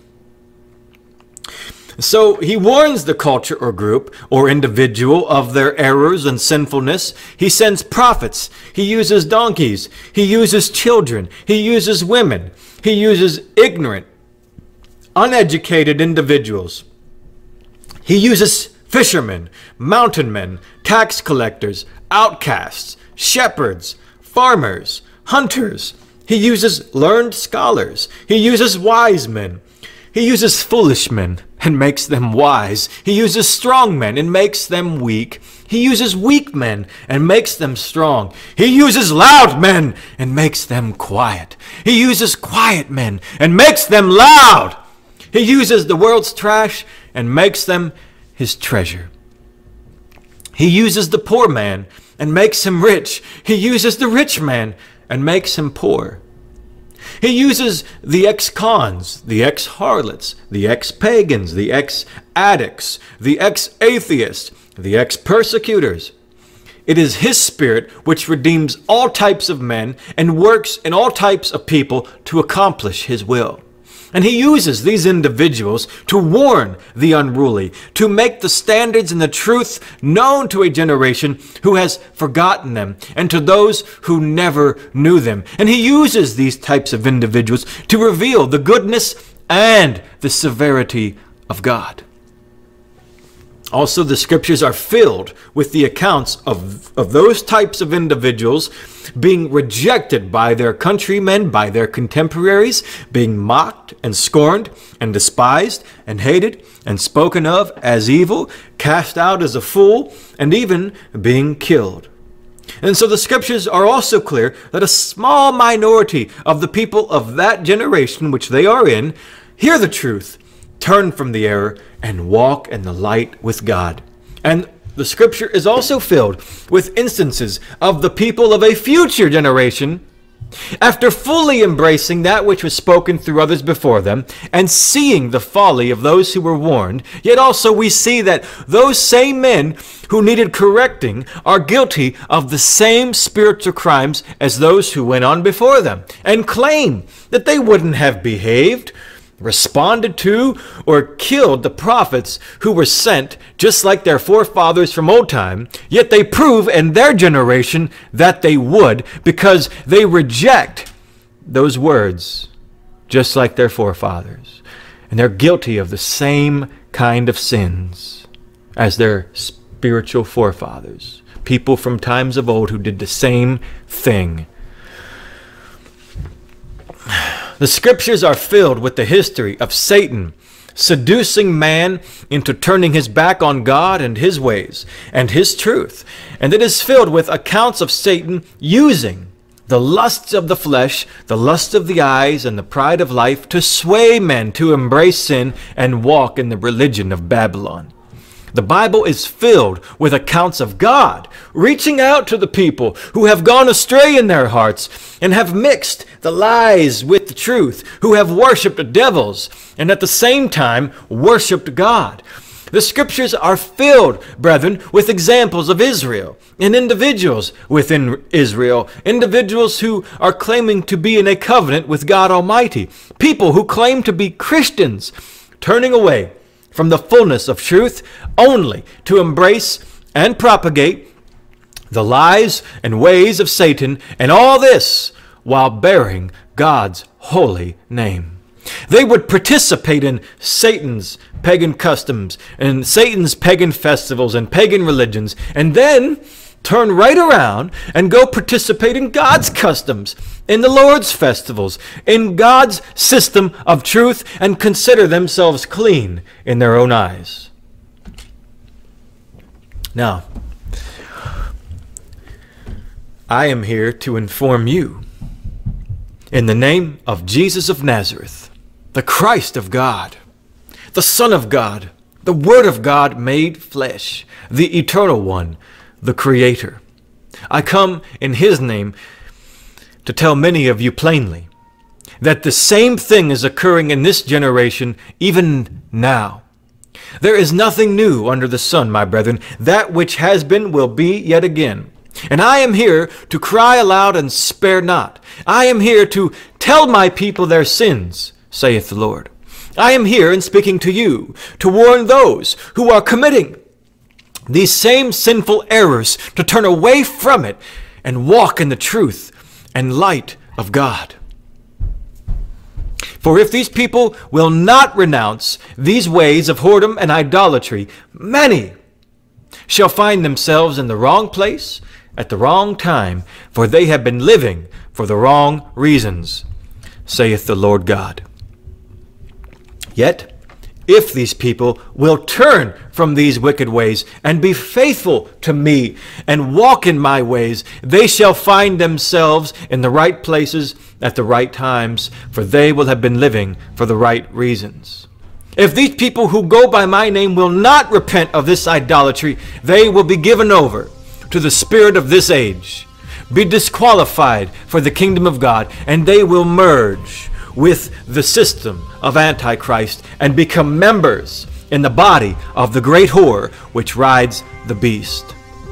So he warns the culture or group or individual of their errors and sinfulness. He sends prophets. He uses donkeys. He uses children. He uses women. He uses ignorant, uneducated individuals. He uses fishermen, mountain men, tax collectors, outcasts, shepherds, farmers, hunters. He uses learned scholars. He uses wise men. He uses foolish men and makes them wise. He uses strong men and makes them weak. He uses weak men and makes them strong. He uses loud men and makes them quiet. He uses quiet men and makes them loud. He uses the world's trash and makes them his treasure. He uses the poor man and makes him rich. He uses the rich man and makes him poor. He uses the ex-cons, the ex-harlots, the ex-pagans, the ex-addicts, the ex-atheists, the ex-persecutors. It is his Spirit which redeems all types of men and works in all types of people to accomplish his will. And he uses these individuals to warn the unruly, to make the standards and the truth known to a generation who has forgotten them, and to those who never knew them. And he uses these types of individuals to reveal the goodness and the severity of God. Also, the scriptures are filled with the accounts of, of those types of individuals being rejected by their countrymen, by their contemporaries, being mocked and scorned and despised and hated and spoken of as evil, cast out as a fool, and even being killed. And so the scriptures are also clear that a small minority of the people of that generation which they are in hear the truth, turn from the error, and walk in the light with God. And the scripture is also filled with instances of the people of a future generation, after fully embracing that which was spoken through others before them, and seeing the folly of those who were warned, yet also we see that those same men who needed correcting are guilty of the same spiritual crimes as those who went on before them, and claim that they wouldn't have behaved, responded to, or killed the prophets who were sent just like their forefathers from old time, yet they prove in their generation that they would, because they reject those words just like their forefathers. And they're guilty of the same kind of sins as their spiritual forefathers, people from times of old who did the same thing. The scriptures are filled with the history of Satan seducing man into turning his back on God and his ways and his truth. And it is filled with accounts of Satan using the lusts of the flesh, the lust of the eyes, and the pride of life to sway men to embrace sin and walk in the religion of Babylon. The Bible is filled with accounts of God reaching out to the people who have gone astray in their hearts and have mixed the lies with the truth, who have worshipped devils and at the same time worshipped God. The scriptures are filled, brethren, with examples of Israel and individuals within Israel, individuals who are claiming to be in a covenant with God Almighty, people who claim to be Christians, turning away from the fullness of truth only to embrace and propagate the lies and ways of Satan, and all this while bearing God's holy name. They would participate in Satan's pagan customs and Satan's pagan festivals and pagan religions, and then turn right around and go participate in God's customs, in the Lord's festivals, in God's system of truth, and consider themselves clean in their own eyes. Now, I am here to inform you, in the name of Jesus of Nazareth, the Christ of God, the Son of God, the Word of God made flesh, the Eternal One, the Creator. I come in His name to tell many of you plainly that the same thing is occurring in this generation even now. There is nothing new under the sun, my brethren. That which has been will be yet again. And I am here to cry aloud and spare not. I am here to tell my people their sins, saith the Lord. I am here in speaking to you to warn those who are committing these same sinful errors to turn away from it and walk in the truth and light of God. For if these people will not renounce these ways of whoredom and idolatry, many shall find themselves in the wrong place at the wrong time, for they have been living for the wrong reasons, saith the Lord God. Yet, if these people will turn from these wicked ways and be faithful to me and walk in my ways, they shall find themselves in the right places at the right times, for they will have been living for the right reasons. If these people who go by my name will not repent of this idolatry, they will be given over to the spirit of this age, be disqualified for the kingdom of God, and they will merge with the system of Antichrist and become members in the body of the great whore which rides the beast.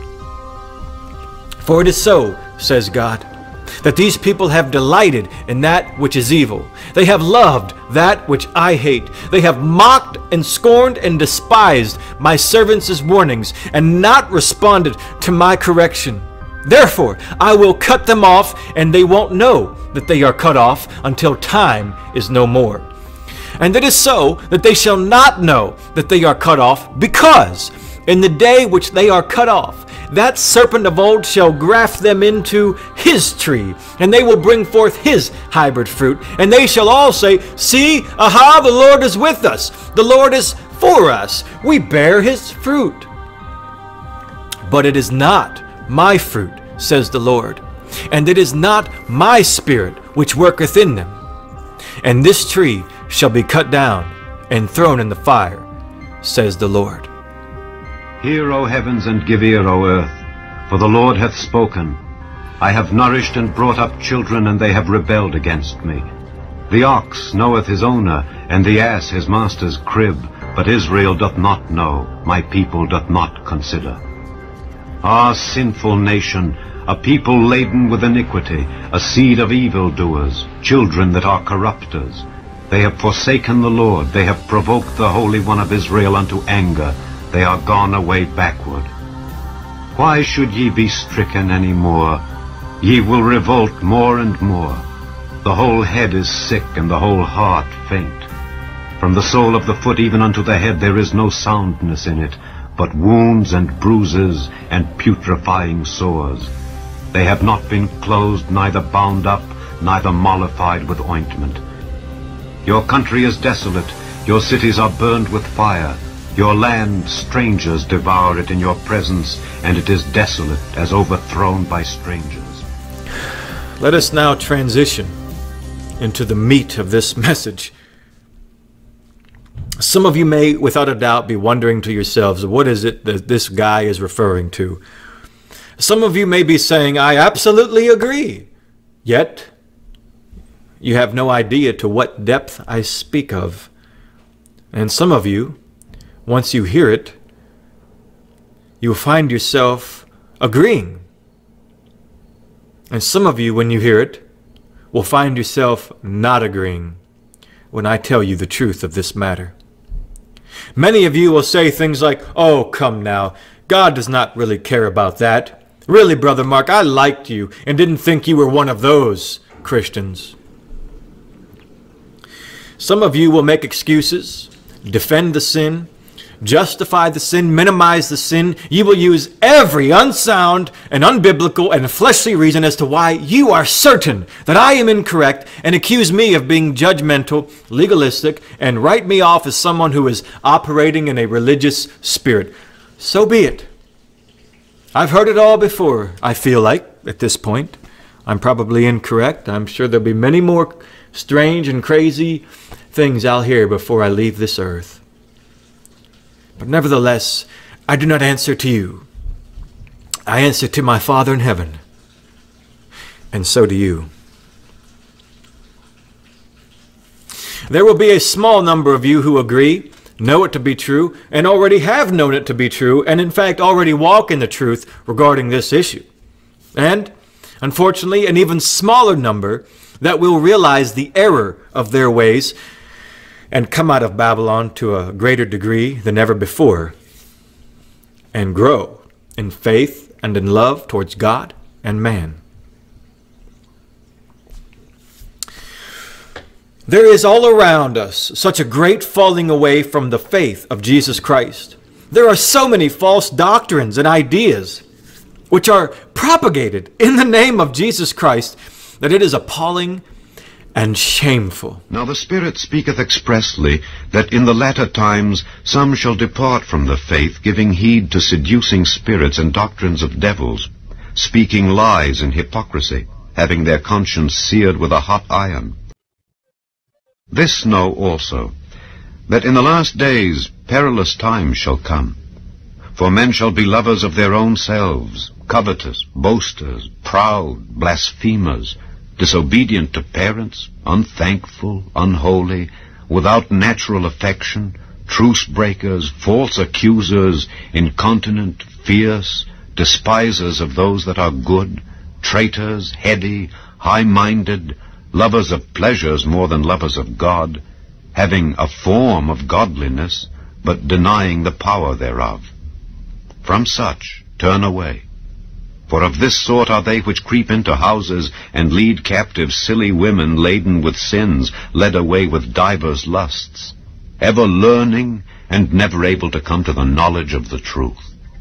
For it is so, says God, that these people have delighted in that which is evil. They have loved that which I hate. They have mocked and scorned and despised my servants' warnings and not responded to my correction. Therefore, I will cut them off, and they won't know that they are cut off until time is no more. And it is so that they shall not know that they are cut off, because in the day which they are cut off, that serpent of old shall graft them into his tree, and they will bring forth his hybrid fruit. And they shall all say, See, aha, the Lord is with us. The Lord is for us. We bear his fruit. But it is not my fruit, says the Lord, and it is not my spirit which worketh in them. And this tree shall be cut down and thrown in the fire, says the Lord. Hear, O heavens, and give ear, O earth, for the Lord hath spoken. I have nourished and brought up children, and they have rebelled against me. The ox knoweth his owner, and the ass his master's crib, but Israel doth not know, my people doth not consider. Ah, sinful nation, a people laden with iniquity, a seed of evildoers, children that are corrupters. They have forsaken the Lord, they have provoked the Holy One of Israel unto anger, they are gone away backward. Why should ye be stricken any more? Ye will revolt more and more. The whole head is sick, and the whole heart faint. From the sole of the foot even unto the head there is no soundness in it, but wounds and bruises and putrefying sores. They have not been closed, neither bound up, neither mollified with ointment. Your country is desolate, your cities are burned with fire. Your land, strangers devour it in your presence, and it is desolate as overthrown by strangers. Let us now transition into the meat of this message. Some of you may, without a doubt, be wondering to yourselves, what is it that this guy is referring to? Some of you may be saying, I absolutely agree. Yet, you have no idea to what depth I speak of. And some of you, once you hear it, you'll find yourself agreeing. And some of you, when you hear it, will find yourself not agreeing when I tell you the truth of this matter. Many of you will say things like, oh, come now, God does not really care about that. Really, Brother Mark, I liked you and didn't think you were one of those Christians. Some of you will make excuses, defend the sin, justify the sin, minimize the sin. You will use every unsound and unbiblical and fleshly reason as to why you are certain that I am incorrect and accuse me of being judgmental, legalistic, and write me off as someone who is operating in a religious spirit. So be it. I've heard it all before, I feel like, at this point. I'm probably incorrect. I'm sure there'll be many more strange and crazy things I'll hear before I leave this earth. But nevertheless, I do not answer to you. I answer to my Father in heaven. And so do you. There will be a small number of you who agree, know it to be true, and already have known it to be true, and in fact already walk in the truth regarding this issue. And, unfortunately, an even smaller number that will realize the error of their ways and come out of Babylon to a greater degree than ever before, and grow in faith and in love towards God and man. There is all around us such a great falling away from the faith of Jesus Christ. There are so many false doctrines and ideas which are propagated in the name of Jesus Christ that it is appalling and shameful. Now the Spirit speaketh expressly that in the latter times some shall depart from the faith, giving heed to seducing spirits and doctrines of devils, speaking lies and hypocrisy, having their conscience seared with a hot iron. This know also, that in the last days perilous times shall come. For men shall be lovers of their own selves, covetous, boasters, proud, blasphemers, disobedient to parents, unthankful, unholy, without natural affection, truce breakers, false accusers, incontinent, fierce, despisers of those that are good, traitors, heady, high-minded, lovers of pleasures more than lovers of God, having a form of godliness, but denying the power thereof. From such turn away. For of this sort are they which creep into houses, and lead captive silly women laden with sins, led away with divers lusts, ever learning, and never able to come to the knowledge of the truth.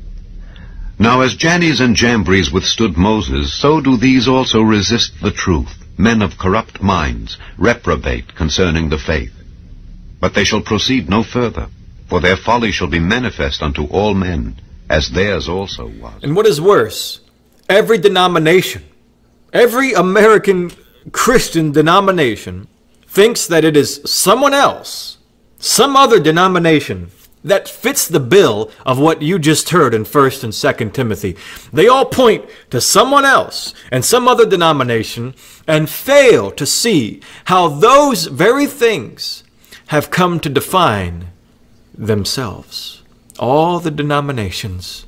Now as Jannes and Jambres withstood Moses, so do these also resist the truth, men of corrupt minds, reprobate concerning the faith. But they shall proceed no further, for their folly shall be manifest unto all men, as theirs also was. And what is worse, every denomination, every American Christian denomination thinks that it is someone else, some other denomination, that fits the bill of what you just heard in First and Second Timothy. They all point to someone else and some other denomination and fail to see how those very things have come to define themselves. All the denominations.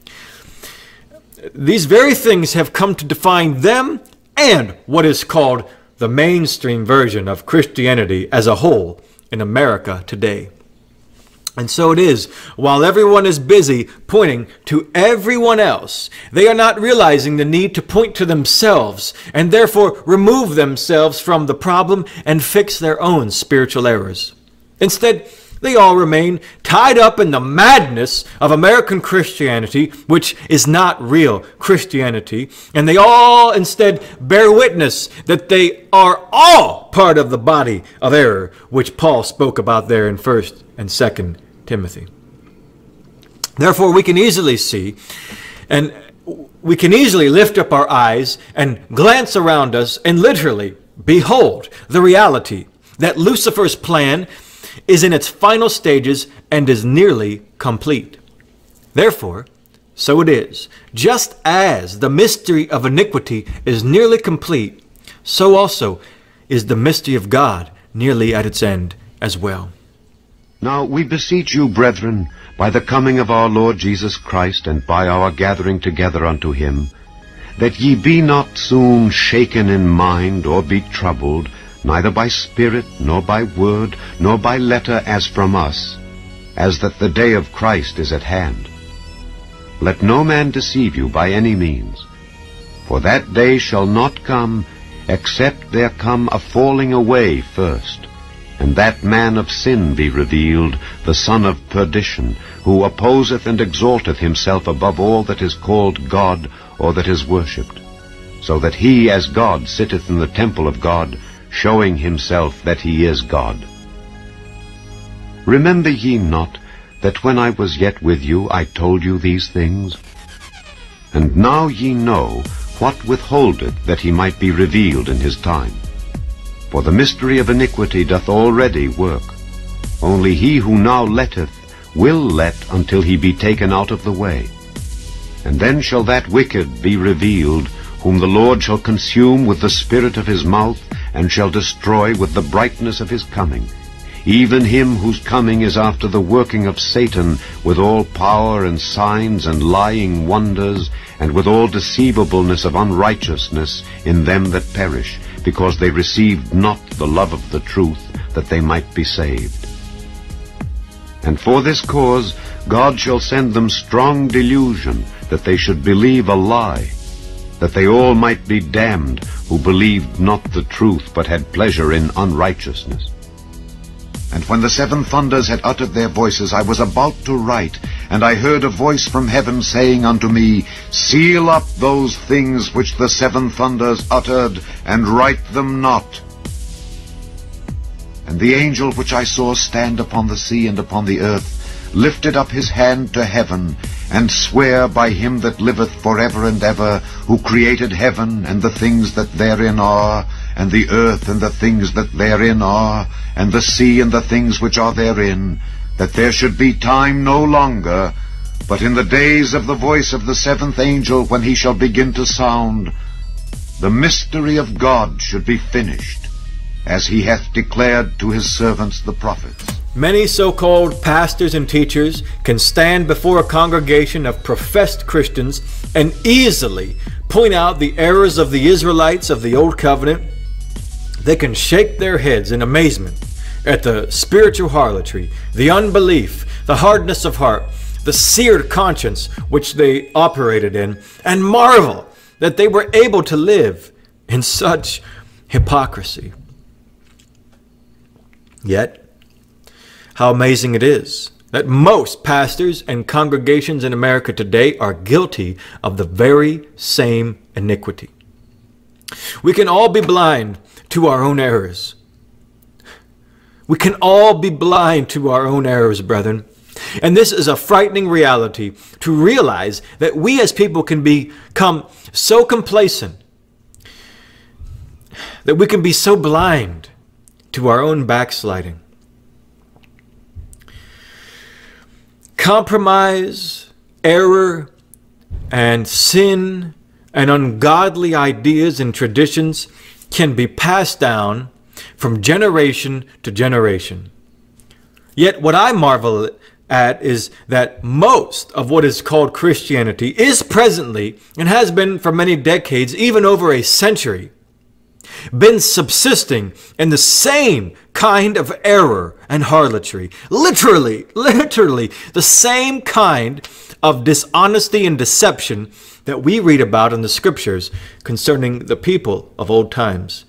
These very things have come to define them and what is called the mainstream version of Christianity as a whole in America today. And so it is, while everyone is busy pointing to everyone else, they are not realizing the need to point to themselves and therefore remove themselves from the problem and fix their own spiritual errors. Instead, they all remain tied up in the madness of American Christianity, which is not real Christianity, and they all instead bear witness that they are all part of the body of error, which Paul spoke about there in First and Second Timothy. Therefore, we can easily see, and we can easily lift up our eyes and glance around us and literally behold the reality that Lucifer's plan is in its final stages and is nearly complete. Therefore, so it is, just as the mystery of iniquity is nearly complete, so also is the mystery of God nearly at its end as well. Now we beseech you, brethren, by the coming of our Lord Jesus Christ, and by our gathering together unto him, that ye be not soon shaken in mind, or be troubled, neither by spirit, nor by word, nor by letter as from us, as that the day of Christ is at hand. Let no man deceive you by any means, for that day shall not come, except there come a falling away first, and that man of sin be revealed, the son of perdition, who opposeth and exalteth himself above all that is called God or that is worshipped, so that he as God sitteth in the temple of God, showing himself that he is God. Remember ye not that when I was yet with you I told you these things? And now ye know what withholdeth that he might be revealed in his time. For the mystery of iniquity doth already work. Only he who now letteth will let until he be taken out of the way. And then shall that wicked be revealed, whom the Lord shall consume with the spirit of his mouth, and shall destroy with the brightness of his coming, even him whose coming is after the working of Satan, with all power and signs and lying wonders, and with all deceivableness of unrighteousness in them that perish, because they received not the love of the truth, that they might be saved. And for this cause God shall send them strong delusion, that they should believe a lie, that they all might be damned, who believed not the truth, but had pleasure in unrighteousness. And when the seven thunders had uttered their voices, I was about to write, and I heard a voice from heaven saying unto me, Seal up those things which the seven thunders uttered, and write them not. And the angel which I saw stand upon the sea and upon the earth lifted up his hand to heaven, and sware by him that liveth for ever and ever, who created heaven and the things that therein are, and the earth and the things that therein are, and the sea and the things which are therein, that there should be time no longer, but in the days of the voice of the seventh angel, when he shall begin to sound, the mystery of God should be finished, as he hath declared to his servants the prophets. Many so-called pastors and teachers can stand before a congregation of professed Christians and easily point out the errors of the Israelites of the Old Covenant. They can shake their heads in amazement at the spiritual harlotry, the unbelief, the hardness of heart, the seared conscience which they operated in, and marvel that they were able to live in such hypocrisy. Yet, how amazing it is that most pastors and congregations in America today are guilty of the very same iniquity. We can all be blind to our own errors. We can all be blind to our own errors, brethren. And this is a frightening reality, to realize that we as people can become so complacent, that we can be so blind to our own backsliding. Compromise, error, and sin, and ungodly ideas and traditions can be passed down from generation to generation. Yet what I marvel at is that most of what is called Christianity is presently, and has been for many decades, even over a century, been subsisting in the same kind of error and harlotry. Literally, literally the same kind of dishonesty and deception that we read about in the scriptures concerning the people of old times.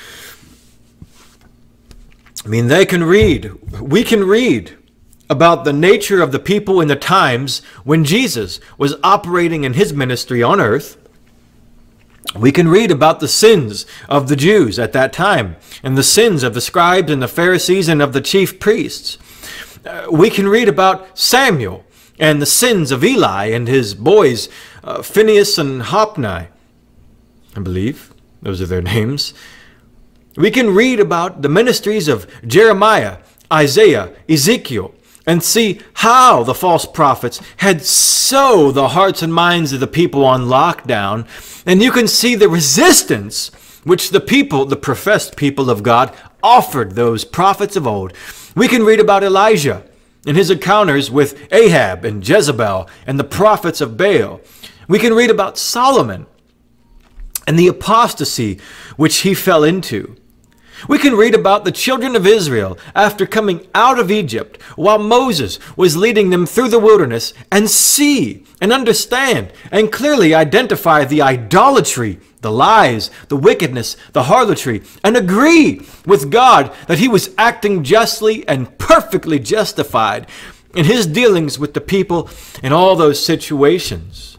I mean, they can read, we can read about the nature of the people in the times when Jesus was operating in his ministry on earth. We can read about the sins of the Jews at that time, and the sins of the scribes and the Pharisees and of the chief priests. Uh, we can read about Samuel and the sins of Eli and his boys, uh, Phinehas and Hophni, I believe those are their names. We can read about the ministries of Jeremiah, Isaiah, Ezekiel, and see how the false prophets had so the hearts and minds of the people on lockdown. And you can see the resistance which the people, the professed people of God, offered those prophets of old. We can read about Elijah and his encounters with Ahab and Jezebel and the prophets of Baal. We can read about Solomon and the apostasy which he fell into. We can read about the children of Israel after coming out of Egypt while Moses was leading them through the wilderness and see and understand and clearly identify the idolatry, the lies, the wickedness, the harlotry, and agree with God that he was acting justly and perfectly justified in his dealings with the people in all those situations.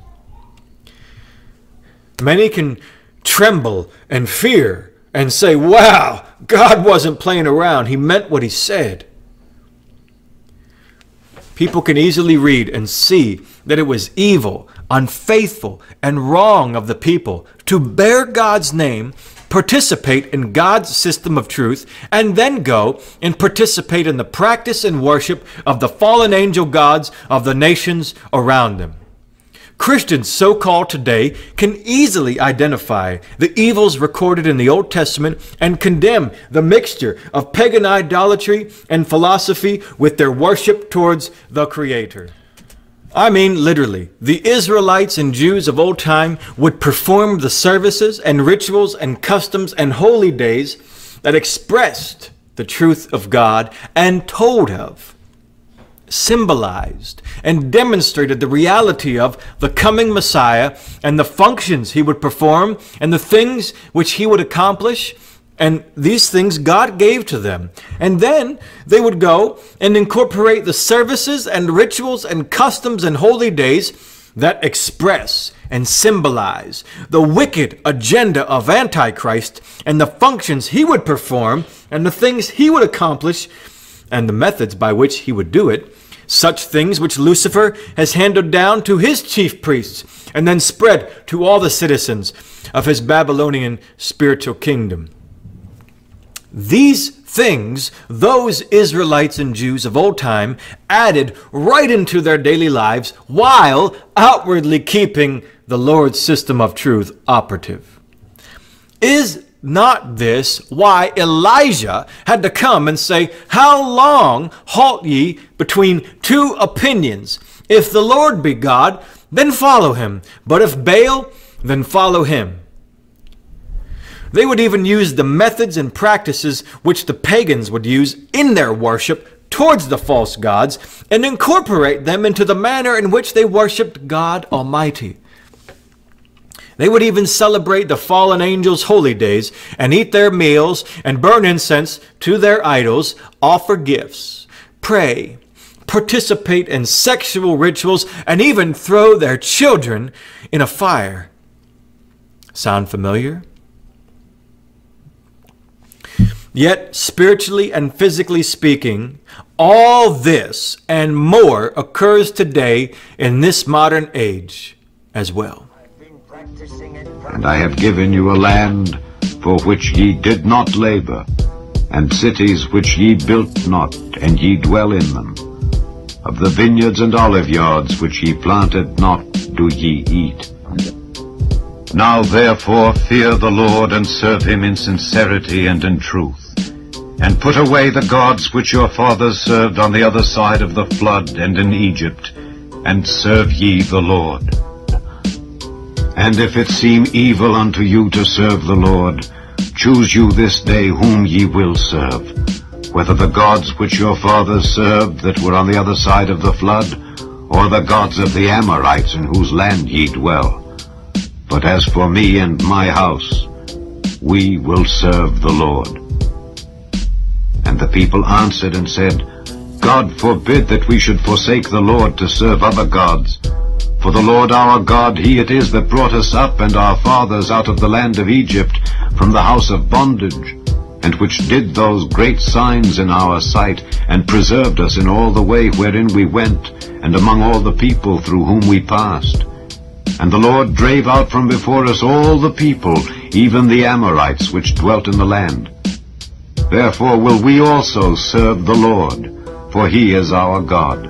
Many can tremble and fear and say, wow, God wasn't playing around. He meant what he said. People can easily read and see that it was evil, unfaithful, and wrong of the people to bear God's name, participate in God's system of truth, and then go and participate in the practice and worship of the fallen angel gods of the nations around them. Christians, so-called today, can easily identify the evils recorded in the Old Testament and condemn the mixture of pagan idolatry and philosophy with their worship towards the Creator. I mean, literally, the Israelites and Jews of old time would perform the services and rituals and customs and holy days that expressed the truth of God and told of, symbolized, and demonstrated the reality of the coming Messiah and the functions he would perform and the things which he would accomplish. And these things God gave to them. And then they would go and incorporate the services and rituals and customs and holy days that express and symbolize the wicked agenda of Antichrist and the functions he would perform and the things he would accomplish and the methods by which he would do it, such things which Lucifer has handed down to his chief priests and then spread to all the citizens of his Babylonian spiritual kingdom. These things, those Israelites and Jews of old time added right into their daily lives while outwardly keeping the Lord's system of truth operative. Is not this why Elijah had to come and say, how long halt ye between two opinions? If the Lord be God, then follow him. But if Baal, then follow him. They would even use the methods and practices which the pagans would use in their worship towards the false gods and incorporate them into the manner in which they worshiped God Almighty. They would even celebrate the fallen angels' holy days and eat their meals and burn incense to their idols, offer gifts, pray, participate in sexual rituals, and even throw their children in a fire. Sound familiar? Yet, spiritually and physically speaking, all this and more occurs today in this modern age as well. And I have given you a land for which ye did not labor, and cities which ye built not, and ye dwell in them. Of the vineyards and olive yards which ye planted not, do ye eat. Now therefore fear the Lord, and serve him in sincerity and in truth. And put away the gods which your fathers served on the other side of the flood and in Egypt, and serve ye the Lord. And if it seem evil unto you to serve the Lord, choose you this day whom ye will serve, whether the gods which your fathers served that were on the other side of the flood, or the gods of the Amorites in whose land ye dwell. But as for me and my house, we will serve the Lord. And the people answered and said, God forbid that we should forsake the Lord to serve other gods. For the Lord our God, he it is that brought us up and our fathers out of the land of Egypt from the house of bondage, and which did those great signs in our sight, and preserved us in all the way wherein we went, and among all the people through whom we passed. And the Lord drave out from before us all the people, even the Amorites which dwelt in the land. Therefore will we also serve the Lord, for he is our God.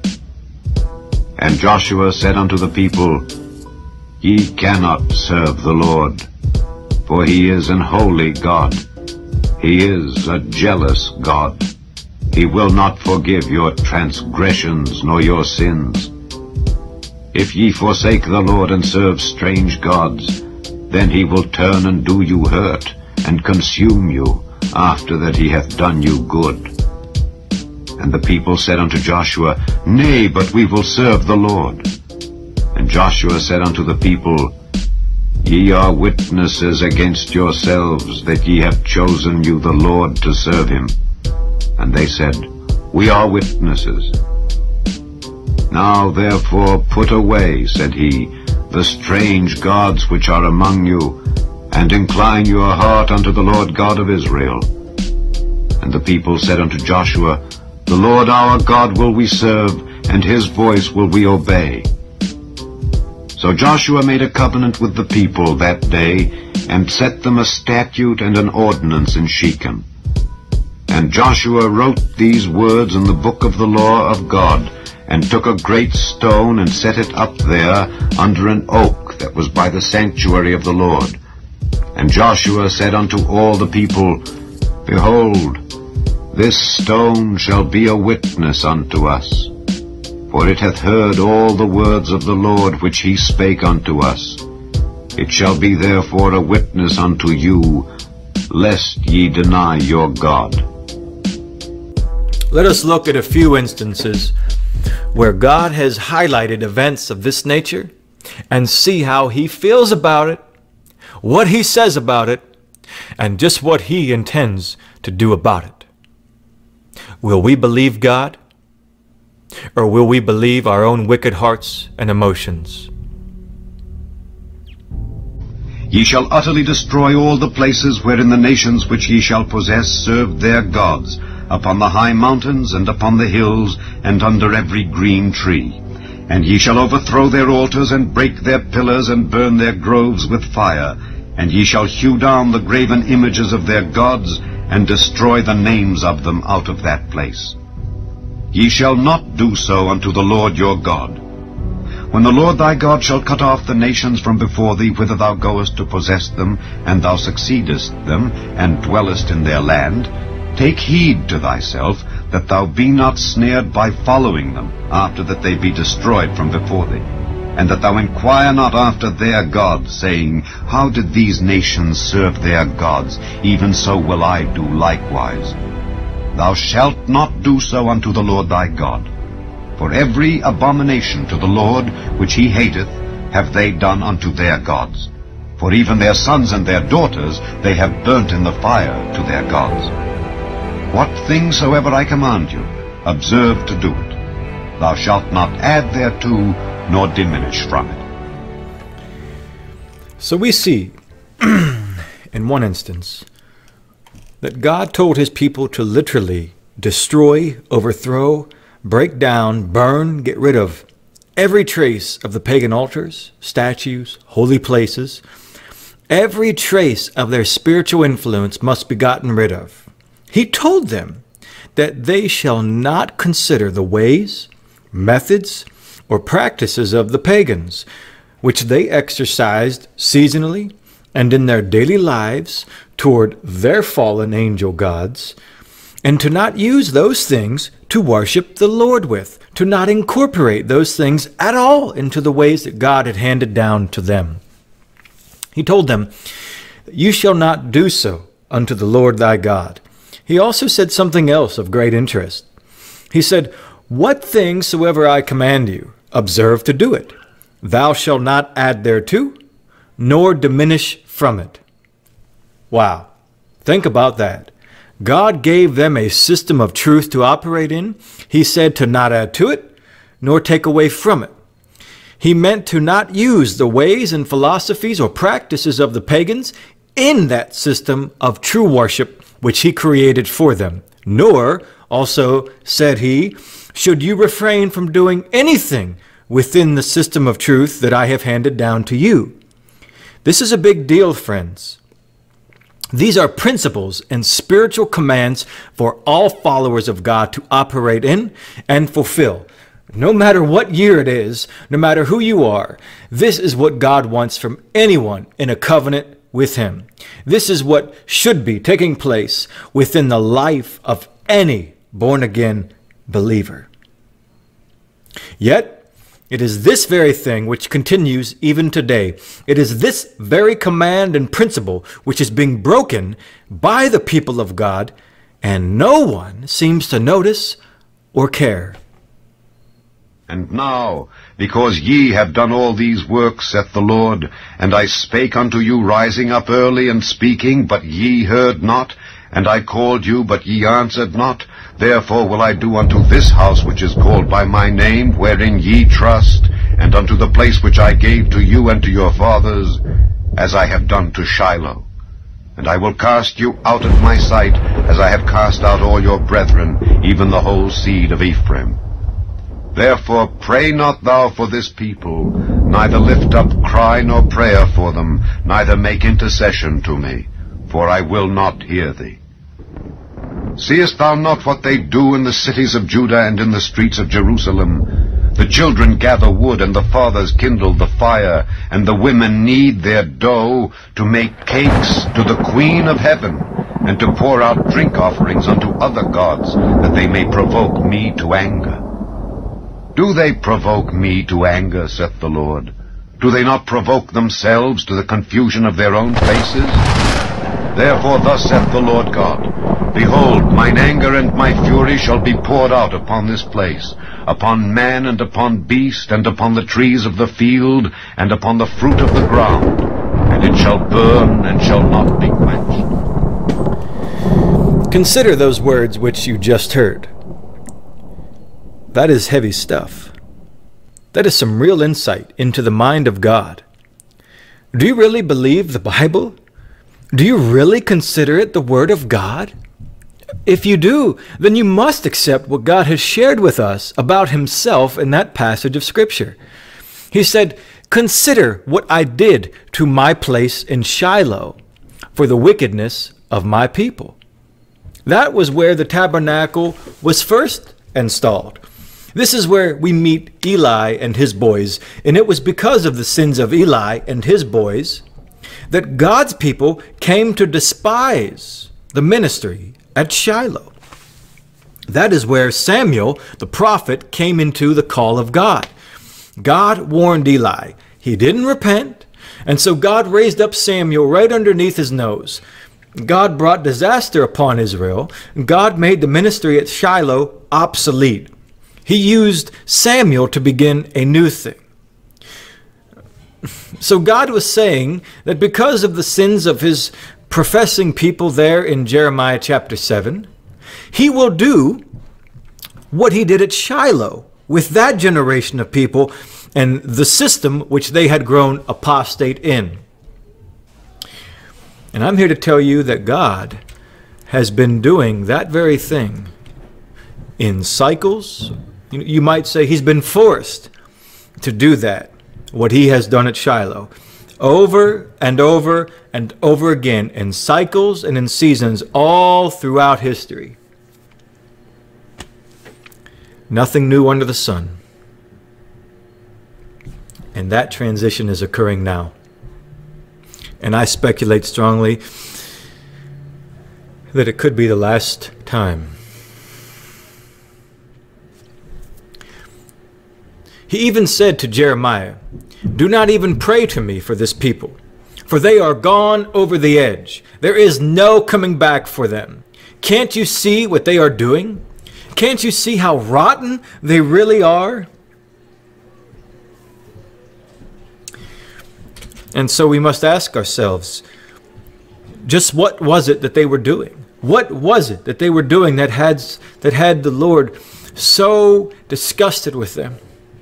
And Joshua said unto the people, Ye cannot serve the Lord, for he is an holy God. He is a jealous God. He will not forgive your transgressions nor your sins. If ye forsake the Lord and serve strange gods, then he will turn and do you hurt, and consume you, after that he hath done you good. And the people said unto Joshua, Nay, but we will serve the Lord. And Joshua said unto the people, Ye are witnesses against yourselves that ye have chosen you the Lord to serve him. And they said, We are witnesses. Now therefore put away, said he, the strange gods which are among you, and incline your heart unto the Lord God of Israel. And the people said unto Joshua, The Lord our God will we serve, and his voice will we obey. So Joshua made a covenant with the people that day, and set them a statute and an ordinance in Shechem. And Joshua wrote these words in the book of the law of God, and took a great stone, and set it up there under an oak that was by the sanctuary of the Lord. And Joshua said unto all the people, Behold, this stone shall be a witness unto us. For it hath heard all the words of the Lord which he spake unto us. It shall be therefore a witness unto you, lest ye deny your God. Let us look at a few instances where God has highlighted events of this nature and see how he feels about it, what he says about it, and just what he intends to do about it. Will we believe God? Or will we believe our own wicked hearts and emotions? Ye shall utterly destroy all the places wherein the nations which ye shall possess served their gods, upon the high mountains, and upon the hills, and under every green tree. And ye shall overthrow their altars, and break their pillars, and burn their groves with fire. And ye shall hew down the graven images of their gods, and destroy the names of them out of that place. Ye shall not do so unto the Lord your God. When the Lord thy God shall cut off the nations from before thee, whither thou goest to possess them, and thou succeedest them, and dwellest in their land, take heed to thyself, that thou be not snared by following them, after that they be destroyed from before thee. And that thou inquire not after their gods, saying, How did these nations serve their gods? Even so will I do likewise. Thou shalt not do so unto the Lord thy God. For every abomination to the Lord which he hateth have they done unto their gods. For even their sons and their daughters they have burnt in the fire to their gods. What thing soever I command you, observe to do it. Thou shalt not add thereto, nor diminish from it. So we see, in one instance, that God told his people to literally destroy, overthrow, break down, burn, get rid of every trace of the pagan altars, statues, holy places. Every trace of their spiritual influence must be gotten rid of. He told them that they shall not consider the ways, methods, or practices of the pagans, which they exercised seasonally and in their daily lives toward their fallen angel gods, and to not use those things to worship the Lord with, to not incorporate those things at all into the ways that God had handed down to them. He told them, You shall not do so unto the Lord thy God. He also said something else of great interest. He said, What things soever I command you, observe to do it. Thou shalt not add thereto, nor diminish from it. Wow. Think about that. God gave them a system of truth to operate in. He said to not add to it, nor take away from it. He meant to not use the ways and philosophies or practices of the pagans in that system of true worship which he created for them. Nor, also said he, should you refrain from doing anything within the system of truth that I have handed down to you. This is a big deal, friends. These are principles and spiritual commands for all followers of God to operate in and fulfill. No matter what year it is, no matter who you are, this is what God wants from anyone in a covenant with him. This is what should be taking place within the life of any born-again believer. Yet, It is this very thing which continues even today. It is this very command and principle which is being broken by the people of God, and no one seems to notice or care. And now, because ye have done all these works, saith the Lord, and I spake unto you rising up early and speaking, but ye heard not, and I called you, but ye answered not, therefore will I do unto this house which is called by my name, wherein ye trust, and unto the place which I gave to you and to your fathers, as I have done to Shiloh. And I will cast you out of my sight, as I have cast out all your brethren, even the whole seed of Ephraim. Therefore pray not thou for this people, neither lift up cry nor prayer for them, neither make intercession to me, for I will not hear thee. Seest thou not what they do in the cities of Judah and in the streets of Jerusalem? The children gather wood, and the fathers kindle the fire, and the women knead their dough to make cakes to the Queen of heaven, and to pour out drink offerings unto other gods, that they may provoke me to anger. Do they provoke me to anger, saith the Lord? Do they not provoke themselves to the confusion of their own faces? Therefore thus saith the Lord God, Behold, mine anger and my fury shall be poured out upon this place, upon man and upon beast, and upon the trees of the field, and upon the fruit of the ground, and it shall burn and shall not be quenched. Consider those words which you just heard. That is heavy stuff. That is some real insight into the mind of God. Do you really believe the Bible? Do you really consider it the Word of God? If you do, then you must accept what God has shared with us about Himself in that passage of Scripture. He said, "Consider what I did to my place in Shiloh for the wickedness of my people." That was where the tabernacle was first installed. This is where we meet Eli and his boys, and it was because of the sins of Eli and his boys that God's people came to despise the ministry at Shiloh. That is where Samuel, the prophet, came into the call of God. God warned Eli. He didn't repent, and so God raised up Samuel right underneath his nose. God brought disaster upon Israel. God made the ministry at Shiloh obsolete. He used Samuel to begin a new thing. So God was saying that because of the sins of His professing people there in Jeremiah chapter seven, He will do what He did at Shiloh with that generation of people and the system which they had grown apostate in. And I'm here to tell you that God has been doing that very thing in cycles. You might say He's been forced to do that, what He has done at Shiloh, over and over and over again, in cycles and in seasons all throughout history. Nothing new under the sun. And that transition is occurring now. And I speculate strongly that it could be the last time. He even said to Jeremiah, "Do not even pray to me for this people, for they are gone over the edge. There is no coming back for them. Can't you see what they are doing? Can't you see how rotten they really are?" And so we must ask ourselves, just what was it that they were doing? What was it that they were doing that had, that had the Lord so disgusted with them?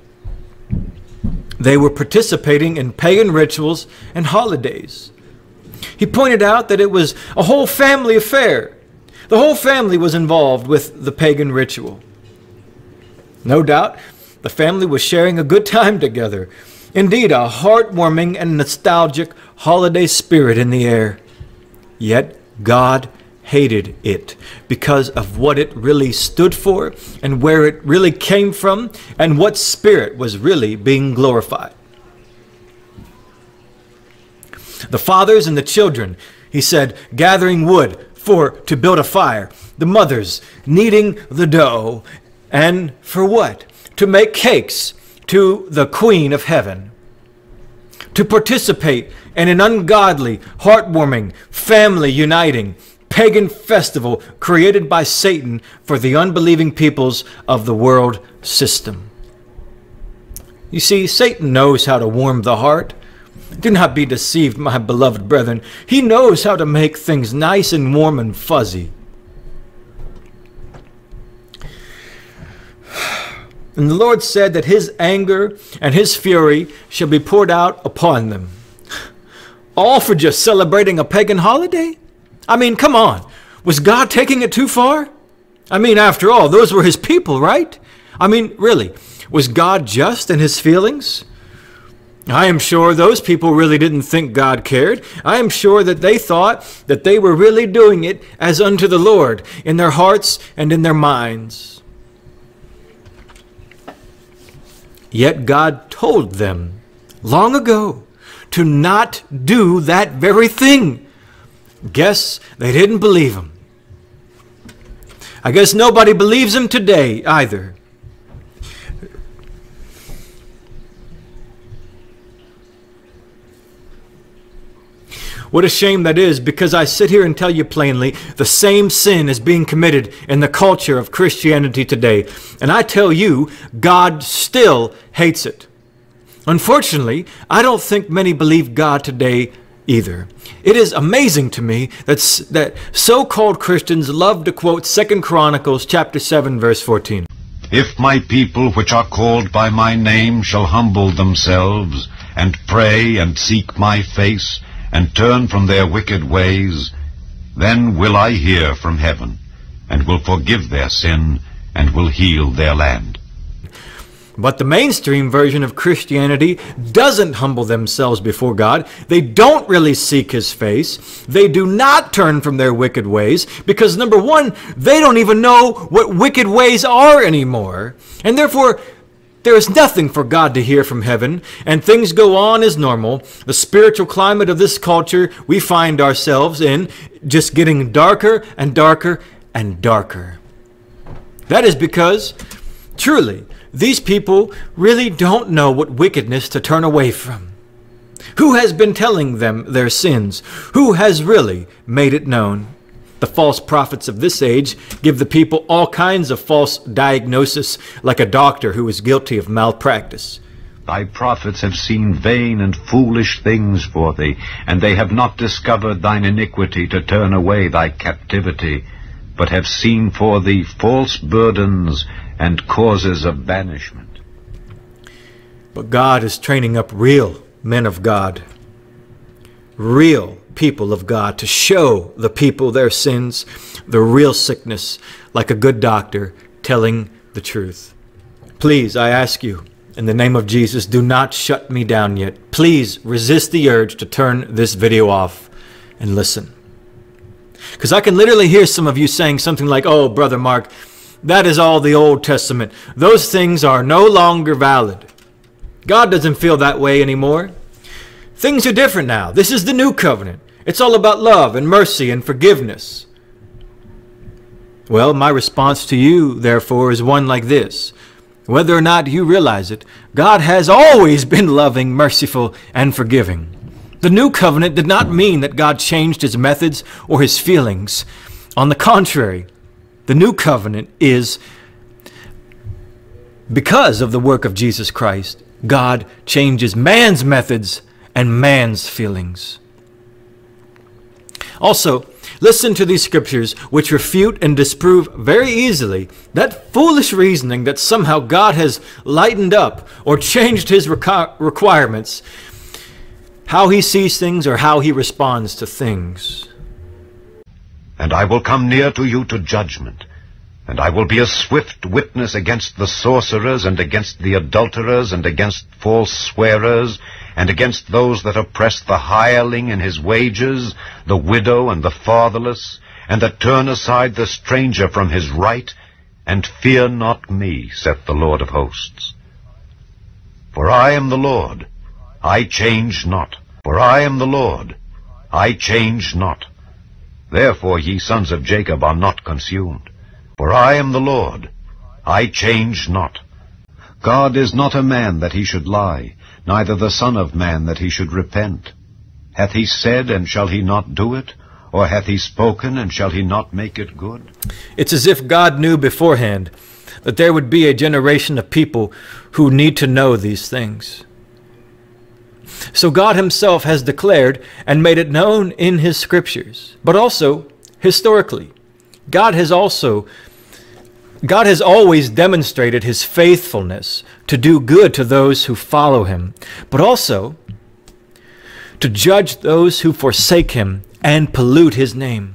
They were participating in pagan rituals and holidays. He pointed out that it was a whole family affair. The whole family was involved with the pagan ritual. No doubt, the family was sharing a good time together. Indeed, a heartwarming and nostalgic holiday spirit in the air. Yet, God hated it because of what it really stood for and where it really came from and what spirit was really being glorified. The fathers and the children, he said, gathering wood for to build a fire. The mothers kneading the dough. And for what? To make cakes to the Queen of Heaven, to participate in an ungodly, heartwarming, family-uniting, pagan festival created by Satan for the unbelieving peoples of the world system. You see, Satan knows how to warm the heart. Do not be deceived, my beloved brethren. He knows how to make things nice and warm and fuzzy. And the Lord said that his anger and his fury shall be poured out upon them. All for just celebrating a pagan holiday? I mean, come on. Was God taking it too far? I mean, after all, those were his people, right? I mean, really, was God just in his feelings? I am sure those people really didn't think God cared. I am sure that they thought that they were really doing it as unto the Lord in their hearts and in their minds. Yet God told them long ago to not do that very thing. Guess they didn't believe him. I guess nobody believes him today either. What a shame that is, because I sit here and tell you plainly, the same sin is being committed in the culture of Christianity today. And I tell you, God still hates it. Unfortunately, I don't think many believe God today either. It is amazing to me that, that so-called Christians love to quote Second Chronicles chapter seven, verse fourteen. If my people which are called by my name shall humble themselves, and pray and seek my face, and turn from their wicked ways, then will I hear from heaven, and will forgive their sin, and will heal their land. But the mainstream version of Christianity doesn't humble themselves before God. They don't really seek his face. They do not turn from their wicked ways, because number one, they don't even know what wicked ways are anymore. And therefore, there is nothing for God to hear from heaven, and things go on as normal. The spiritual climate of this culture we find ourselves in just getting darker and darker and darker. That is because, truly, these people really don't know what wickedness to turn away from. Who has been telling them their sins? Who has really made it known? The false prophets of this age give the people all kinds of false diagnosis, like a doctor who is guilty of malpractice. Thy prophets have seen vain and foolish things for thee, and they have not discovered thine iniquity to turn away thy captivity, but have seen for thee false burdens and causes of banishment. But God is training up real men of God, real people of God, to show the people their sins, the real sickness, like a good doctor telling the truth. Please, I ask you, in the name of Jesus, do not shut me down yet. Please resist the urge to turn this video off and listen. Because I can literally hear some of you saying something like, "Oh, Brother Mark, that is all the Old Testament. Those things are no longer valid. God doesn't feel that way anymore. Things are different now. This is the new covenant. It's all about love and mercy and forgiveness." Well, my response to you, therefore, is one like this. Whether or not you realize it, God has always been loving, merciful, and forgiving. The new covenant did not mean that God changed his methods or his feelings. On the contrary, the new covenant is, because of the work of Jesus Christ, God changes man's methods and man's feelings. Also, listen to these scriptures which refute and disprove very easily that foolish reasoning that somehow God has lightened up or changed his requ- requirements, how he sees things or how he responds to things. And I will come near to you to judgment, and I will be a swift witness against the sorcerers, and against the adulterers, and against false swearers, and against those that oppress the hireling in his wages, the widow and the fatherless, and that turn aside the stranger from his right, and fear not me, saith the Lord of hosts. For I am the Lord, I change not. For I am the Lord, I change not. Therefore ye sons of Jacob are not consumed. For I am the Lord, I change not. God is not a man that he should lie, neither the Son of man that he should repent. Hath he said, and shall he not do it? Or hath he spoken, and shall he not make it good? It's as if God knew beforehand that there would be a generation of people who need to know these things. So God himself has declared and made it known in his scriptures, but also historically. God has also God has always demonstrated his faithfulness to do good to those who follow him, but also to judge those who forsake him and pollute his name.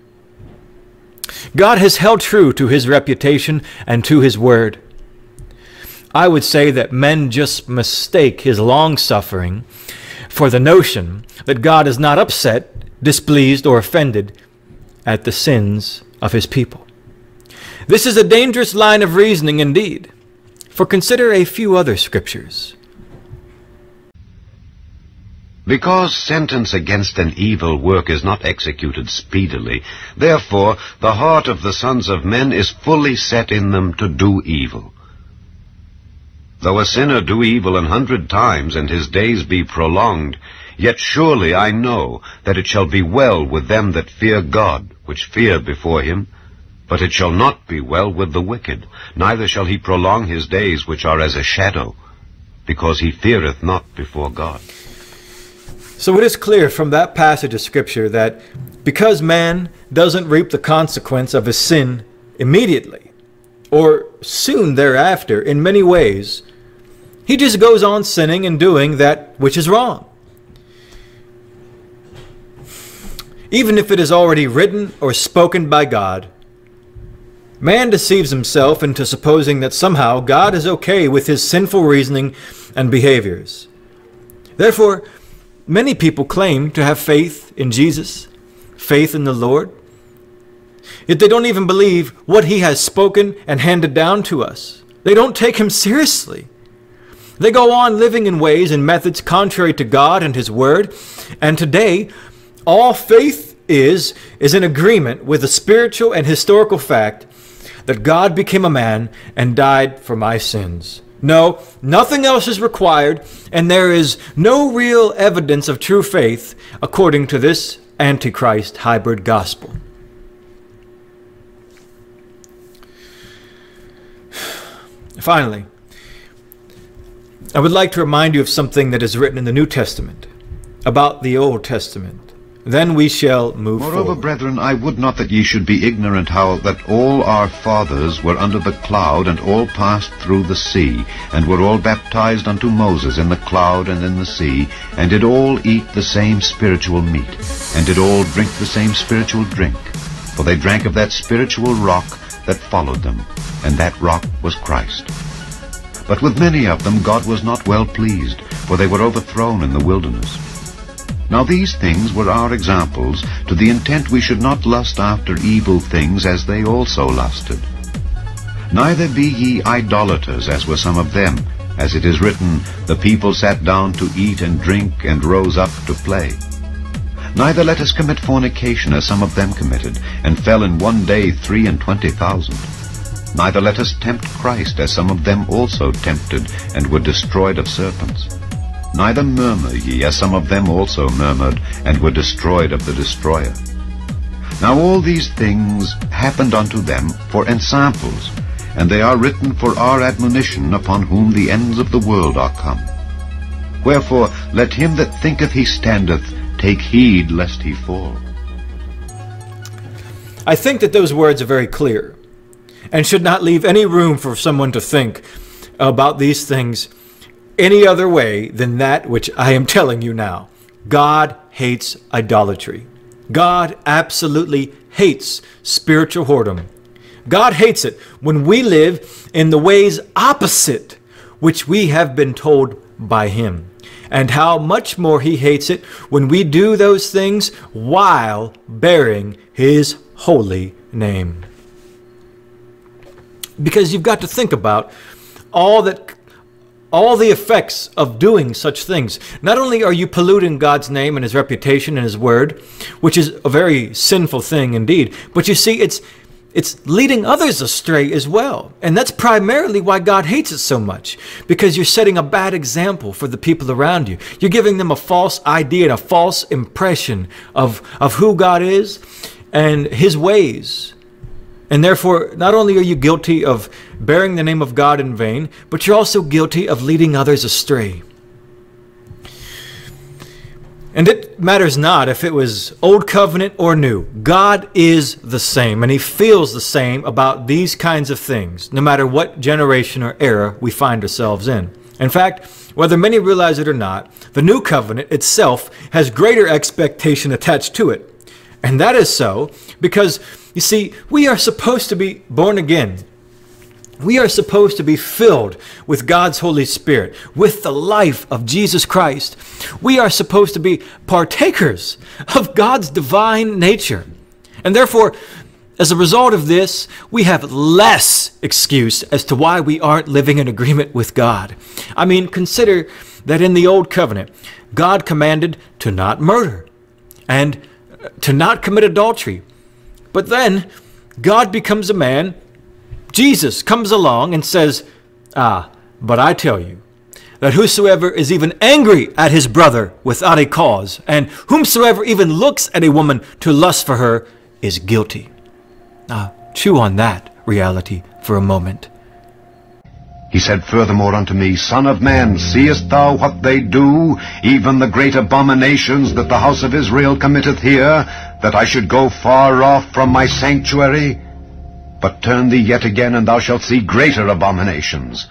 God has held true to his reputation and to his word. I would say that men just mistake his long-suffering for the notion that God is not upset, displeased, or offended at the sins of his people. This is a dangerous line of reasoning indeed, for consider a few other scriptures. Because sentence against an evil work is not executed speedily, therefore the heart of the sons of men is fully set in them to do evil. Though a sinner do evil an hundred times, and his days be prolonged, yet surely I know that it shall be well with them that fear God, which fear before him. But it shall not be well with the wicked, neither shall he prolong his days, which are as a shadow, because he feareth not before God. So it is clear from that passage of Scripture that because man doesn't reap the consequence of his sin immediately, or soon thereafter in many ways, he just goes on sinning and doing that which is wrong. Even if it is already written or spoken by God, man deceives himself into supposing that somehow God is okay with his sinful reasoning and behaviors. Therefore, many people claim to have faith in Jesus, faith in the Lord, yet they don't even believe what he has spoken and handed down to us. They don't take him seriously. They go on living in ways and methods contrary to God and his word, and today, all faith is, is in agreement with the spiritual and historical fact that God became a man and died for my sins. No, nothing else is required, and there is no real evidence of true faith according to this Antichrist hybrid gospel. Finally, I would like to remind you of something that is written in the New Testament about the Old Testament. Then we shall move Moreover, forward. brethren, I would not that ye should be ignorant how that all our fathers were under the cloud, and all passed through the sea, and were all baptized unto Moses in the cloud and in the sea, and did all eat the same spiritual meat, and did all drink the same spiritual drink. For they drank of that spiritual rock that followed them, and that rock was Christ. But with many of them God was not well pleased, for they were overthrown in the wilderness. Now these things were our examples, to the intent we should not lust after evil things as they also lusted. Neither be ye idolaters, as were some of them, as it is written, the people sat down to eat and drink, and rose up to play. Neither let us commit fornication, as some of them committed, and fell in one day three and twenty thousand. Neither let us tempt Christ, as some of them also tempted, and were destroyed of serpents. Neither murmur ye, as some of them also murmured, and were destroyed of the destroyer. Now all these things happened unto them for ensamples, and they are written for our admonition, upon whom the ends of the world are come. Wherefore let him that thinketh he standeth take heed lest he fall. I think that those words are very clear, and should not leave any room for someone to think about these things any other way than that which I am telling you now. God hates idolatry. God absolutely hates spiritual whoredom. God hates it when we live in the ways opposite which we have been told by him. And how much more he hates it when we do those things while bearing his holy name. Because you've got to think about all that all the effects of doing such things. Not only are you polluting God's name and his reputation and his word, which is a very sinful thing indeed, but you see, it's it's leading others astray as well. And that's primarily why God hates it so much, because you're setting a bad example for the people around you. You're giving them a false idea and a false impression of, of who God is and his ways. And therefore, not only are you guilty of bearing the name of God in vain, but you're also guilty of leading others astray. And it matters not if it was Old Covenant or New. God is the same, and he feels the same about these kinds of things, no matter what generation or era we find ourselves in. In fact, whether many realize it or not, the New Covenant itself has greater expectation attached to it. And that is so because, you see, we are supposed to be born again. We are supposed to be filled with God's Holy Spirit, with the life of Jesus Christ. We are supposed to be partakers of God's divine nature. And therefore, as a result of this, we have less excuse as to why we aren't living in agreement with God. I mean, consider that in the Old Covenant, God commanded to not murder and to not commit adultery. But then, God becomes a man. Jesus comes along and says, ah, but I tell you that whosoever is even angry at his brother without a cause, and whomsoever even looks at a woman to lust for her, is guilty. Now, chew on that reality for a moment. He said furthermore unto me, Son of man, seest thou what they do, even the great abominations that the house of Israel committeth here, that I should go far off from my sanctuary? But turn thee yet again, and thou shalt see greater abominations.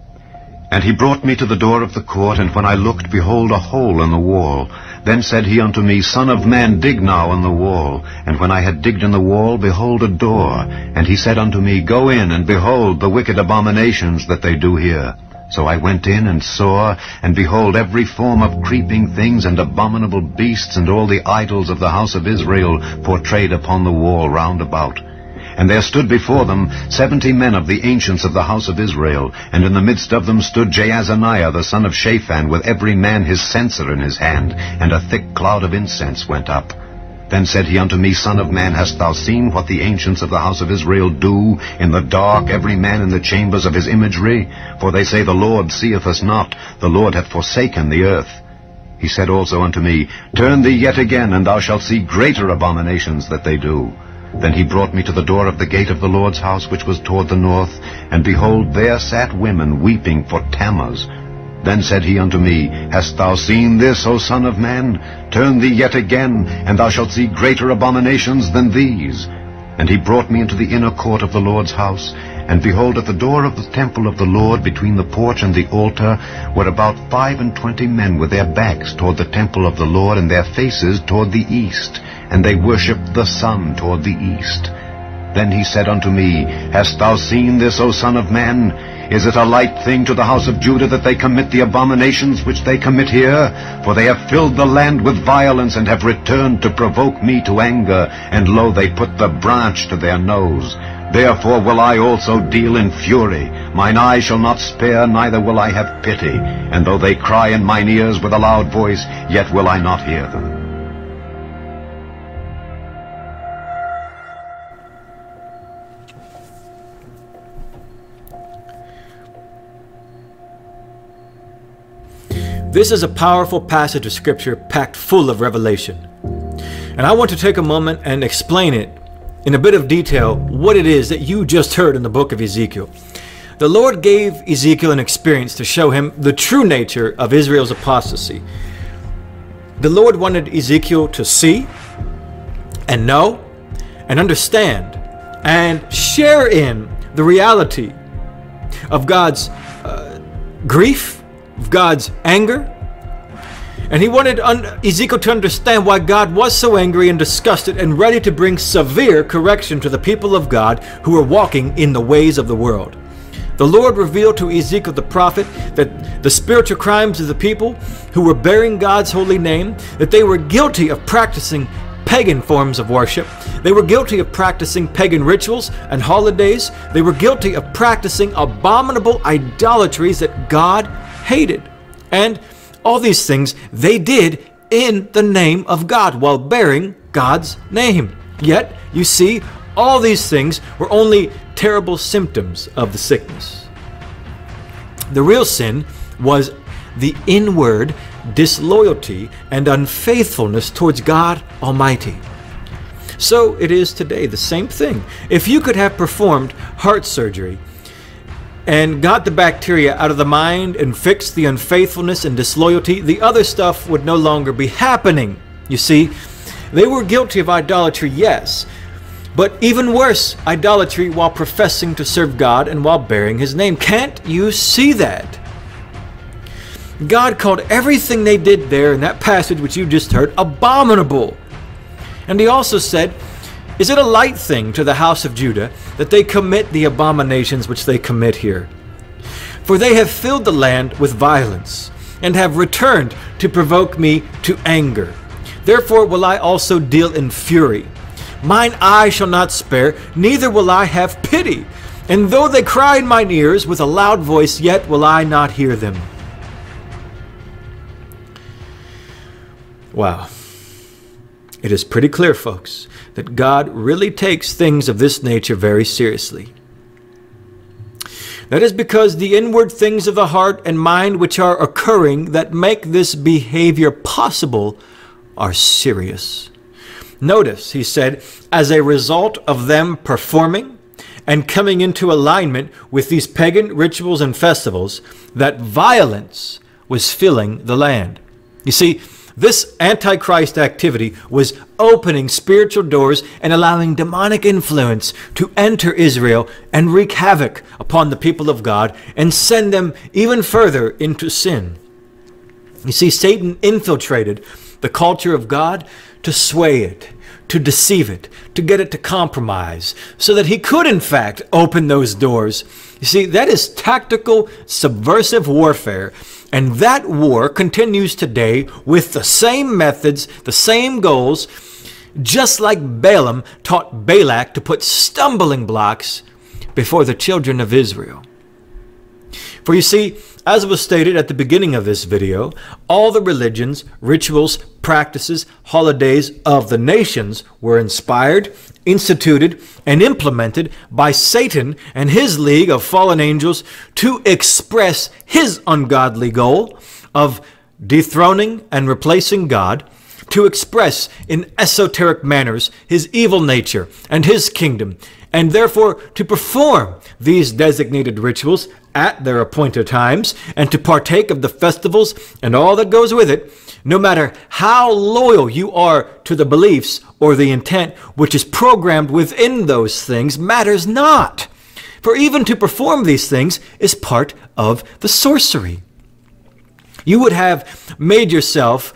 And he brought me to the door of the court, and when I looked, behold, a hole in the wall. Then said he unto me, Son of man, dig now in the wall. And when I had digged in the wall, behold, a door. And he said unto me, Go in, and behold the wicked abominations that they do here. So I went in and saw, and behold, every form of creeping things and abominable beasts, and all the idols of the house of Israel portrayed upon the wall round about. And there stood before them seventy men of the ancients of the house of Israel, and in the midst of them stood Jaazaniah the son of Shaphan, with every man his censer in his hand, and a thick cloud of incense went up. Then said he unto me, Son of man, hast thou seen what the ancients of the house of Israel do in the dark, every man in the chambers of his imagery? For they say, The Lord seeth us not, the Lord hath forsaken the earth. He said also unto me, Turn thee yet again, and thou shalt see greater abominations that they do. Then he brought me to the door of the gate of the Lord's house, which was toward the north, and behold, there sat women weeping for Tammuz. Then said he unto me, Hast thou seen this, O son of man? Turn thee yet again, and thou shalt see greater abominations than these. And he brought me into the inner court of the Lord's house, and behold, at the door of the temple of the Lord, between the porch and the altar, were about five and twenty men with their backs toward the temple of the Lord, and their faces toward the east. And they worshipped the sun toward the east. Then he said unto me, Hast thou seen this, O son of man? Is it a light thing to the house of Judah that they commit the abominations which they commit here? For they have filled the land with violence, and have returned to provoke me to anger, and lo, they put the branch to their nose. Therefore will I also deal in fury. Mine eye shall not spare, neither will I have pity. And though they cry in mine ears with a loud voice, yet will I not hear them. This is a powerful passage of Scripture packed full of revelation. And I want to take a moment and explain it in a bit of detail what it is that you just heard in the book of Ezekiel. The Lord gave Ezekiel an experience to show him the true nature of Israel's apostasy. The Lord wanted Ezekiel to see and know and understand and share in the reality of God's uh, grief, of God's anger. And he wanted Ezekiel to understand why God was so angry and disgusted and ready to bring severe correction to the people of God who were walking in the ways of the world. The Lord revealed to Ezekiel the prophet that the spiritual crimes of the people who were bearing God's holy name, that they were guilty of practicing pagan forms of worship. They were guilty of practicing pagan rituals and holidays. They were guilty of practicing abominable idolatries that God hated. And all these things they did in the name of God while bearing God's name. Yet, you see, all these things were only terrible symptoms of the sickness. The real sin was the inward disloyalty and unfaithfulness towards God Almighty. So it is today, the same thing. If you could have performed heart surgery and got the bacteria out of the mind and fixed the unfaithfulness and disloyalty, the other stuff would no longer be happening. You see, they were guilty of idolatry, yes, but even worse, idolatry while professing to serve God and while bearing His name. Can't you see that? God called everything they did there in that passage which you just heard abominable. And He also said, is it a light thing to the house of Judah that they commit the abominations which they commit here? For they have filled the land with violence, and have returned to provoke me to anger. Therefore will I also deal in fury. Mine eye shall not spare, neither will I have pity. And though they cry in mine ears with a loud voice, yet will I not hear them. Wow. It is pretty clear, folks, that God really takes things of this nature very seriously. That is because the inward things of the heart and mind which are occurring that make this behavior possible are serious. Notice, he said, as a result of them performing and coming into alignment with these pagan rituals and festivals, that violence was filling the land. You see, this Antichrist activity was opening spiritual doors and allowing demonic influence to enter Israel and wreak havoc upon the people of God and send them even further into sin. You see, Satan infiltrated the culture of God to sway it, to deceive it, to get it to compromise, so that he could in fact open those doors. You see, that is tactical, subversive warfare. And that war continues today with the same methods, the same goals, just like Balaam taught Balak to put stumbling blocks before the children of Israel. For you see, as was stated at the beginning of this video, all the religions, rituals, practices, holidays of the nations were inspired, instituted, and implemented by Satan and his league of fallen angels to express his ungodly goal of dethroning and replacing God, to express in esoteric manners his evil nature and his kingdom, and therefore to perform these designated rituals at their appointed times, and to partake of the festivals and all that goes with it, no matter how loyal you are to the beliefs or the intent which is programmed within those things matters not. For even to perform these things is part of the sorcery. You would have made yourself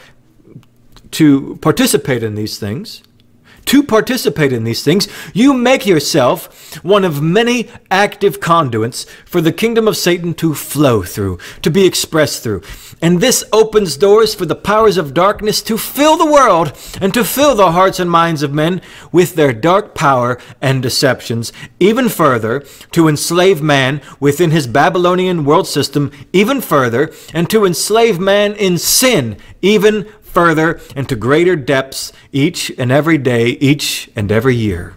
to participate in these things. To participate in these things, you make yourself one of many active conduits for the kingdom of Satan to flow through, to be expressed through. And this opens doors for the powers of darkness to fill the world and to fill the hearts and minds of men with their dark power and deceptions, even further to enslave man within his Babylonian world system, even further, and to enslave man in sin, even further. further into greater depths each and every day, each and every year.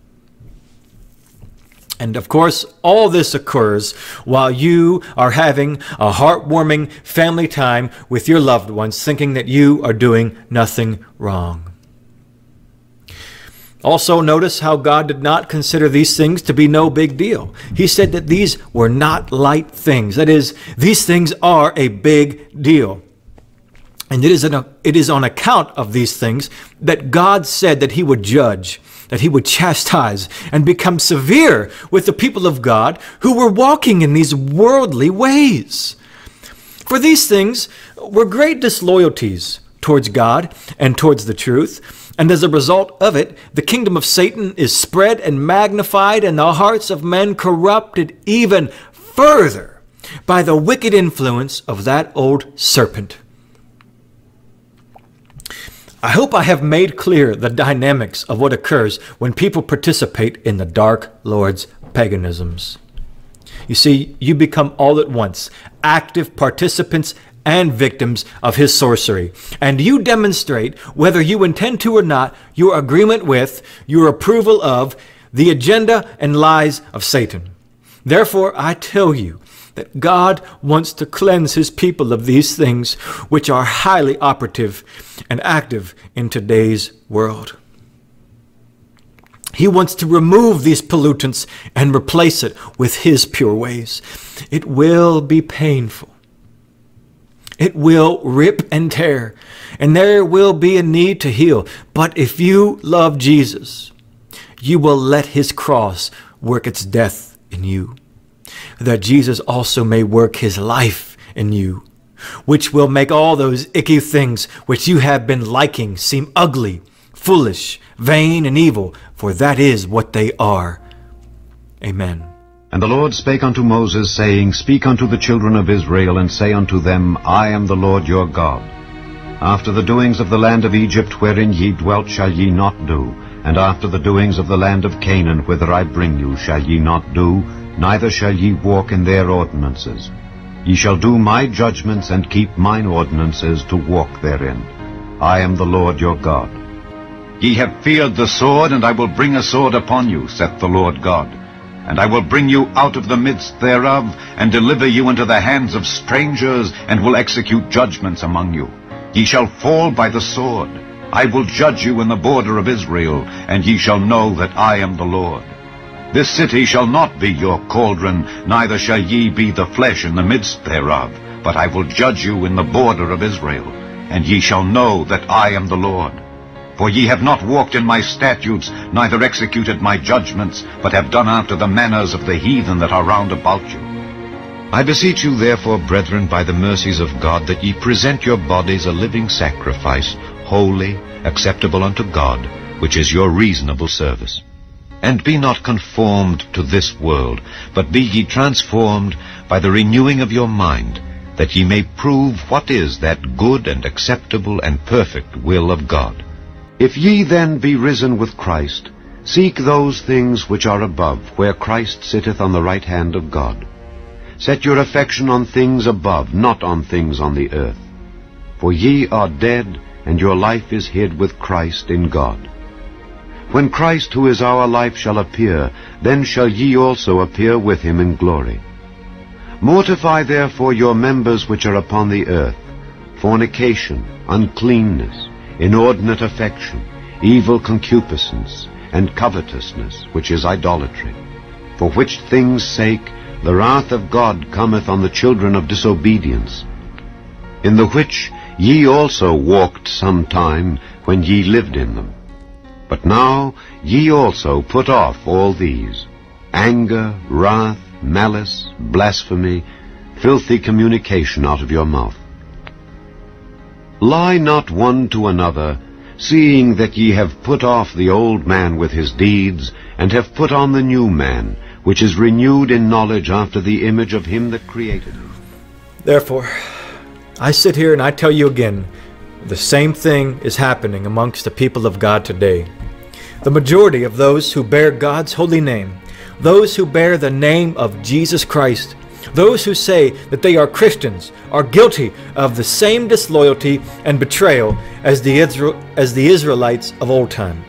And of course, all this occurs while you are having a heartwarming family time with your loved ones, thinking that you are doing nothing wrong. Also, notice how God did not consider these things to be no big deal. He said that these were not light things. That is, these things are a big deal. And it is, an, it is on account of these things that God said that he would judge, that he would chastise and become severe with the people of God who were walking in these worldly ways. For these things were great disloyalties towards God and towards the truth. And as a result of it, the kingdom of Satan is spread and magnified, and the hearts of men corrupted even further by the wicked influence of that old serpent. I hope I have made clear the dynamics of what occurs when people participate in the Dark Lord's paganisms. You see, you become all at once active participants and victims of his sorcery. And you demonstrate, whether you intend to or not, your agreement with, your approval of the agenda and lies of Satan. Therefore, I tell you that God wants to cleanse his people of these things which are highly operative and active in today's world. He wants to remove these pollutants and replace it with his pure ways. It will be painful. It will rip and tear, and there will be a need to heal. But if you love Jesus, you will let his cross work its death in you, that Jesus also may work his life in you, which will make all those icky things which you have been liking seem ugly, foolish, vain, and evil, for that is what they are. Amen. And the Lord spake unto Moses, saying, Speak unto the children of Israel, and say unto them, I am the Lord your God. After the doings of the land of Egypt, wherein ye dwelt, shall ye not do, and after the doings of the land of Canaan, whither I bring you, shall ye not do, neither shall ye walk in their ordinances. Ye shall do my judgments, and keep mine ordinances, to walk therein. I am the Lord your God. Ye have feared the sword, and I will bring a sword upon you, saith the Lord God. And I will bring you out of the midst thereof, and deliver you into the hands of strangers, and will execute judgments among you. Ye shall fall by the sword. I will judge you in the border of Israel, and ye shall know that I am the Lord. This city shall not be your cauldron, neither shall ye be the flesh in the midst thereof, but I will judge you in the border of Israel, and ye shall know that I am the Lord. For ye have not walked in my statutes, neither executed my judgments, but have done after the manners of the heathen that are round about you. I beseech you therefore, brethren, by the mercies of God, that ye present your bodies a living sacrifice, holy, acceptable unto God, which is your reasonable service. And be not conformed to this world, but be ye transformed by the renewing of your mind, that ye may prove what is that good and acceptable and perfect will of God. If ye then be risen with Christ, seek those things which are above, where Christ sitteth on the right hand of God. Set your affection on things above, not on things on the earth. For ye are dead, and your life is hid with Christ in God. When Christ, who is our life, shall appear, then shall ye also appear with him in glory. Mortify therefore your members which are upon the earth, fornication, uncleanness, inordinate affection, evil concupiscence, and covetousness, which is idolatry. For which things' sake the wrath of God cometh on the children of disobedience, in the which ye also walked sometime when ye lived in them. But now ye also put off all these: anger, wrath, malice, blasphemy, filthy communication out of your mouth. Lie not one to another, seeing that ye have put off the old man with his deeds, and have put on the new man, which is renewed in knowledge after the image of him that created him. Therefore, I sit here and I tell you again, the same thing is happening amongst the people of God today. The majority of those who bear God's holy name, those who bear the name of Jesus Christ, those who say that they are Christians, are guilty of the same disloyalty and betrayal as the, Israel, as the Israelites of old time.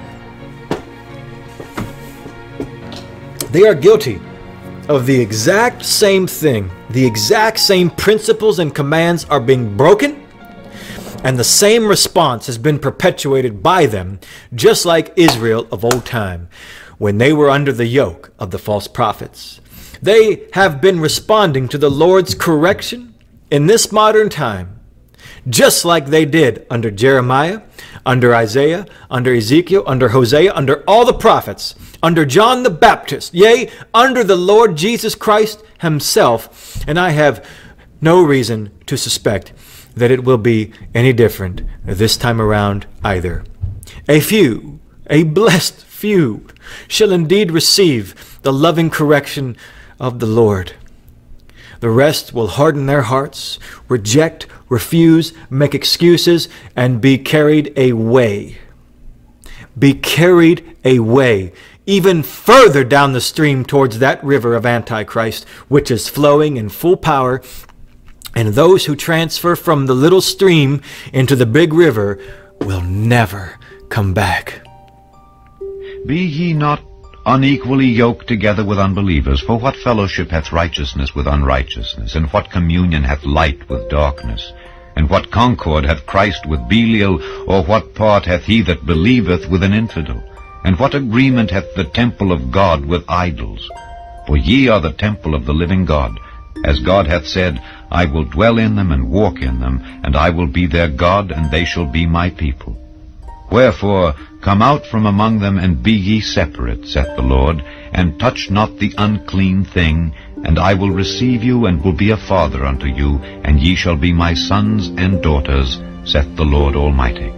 They are guilty of the exact same thing. The exact same principles and commands are being broken, and the same response has been perpetuated by them, just like Israel of old time, when they were under the yoke of the false prophets. They have been responding to the Lord's correction in this modern time, just like they did under Jeremiah, under Isaiah, under Ezekiel, under Hosea, under all the prophets, under John the Baptist, yea, under the Lord Jesus Christ himself. And I have no reason to suspect that it will be any different this time around either. A few, a blessed few, shall indeed receive the loving correction of the Lord. The rest will harden their hearts, reject, refuse, make excuses, and be carried away. Be carried away, even further down the stream towards that river of Antichrist, which is flowing in full power. And those who transfer from the little stream into the big river will never come back. Be ye not unequally yoked together with unbelievers. For what fellowship hath righteousness with unrighteousness? And what communion hath light with darkness? And what concord hath Christ with Belial? Or what part hath he that believeth with an infidel? And what agreement hath the temple of God with idols? For ye are the temple of the living God. As God hath said, I will dwell in them and walk in them, and I will be their God, and they shall be my people. Wherefore, come out from among them, and be ye separate, saith the Lord, and touch not the unclean thing, and I will receive you, and will be a father unto you, and ye shall be my sons and daughters, saith the Lord Almighty.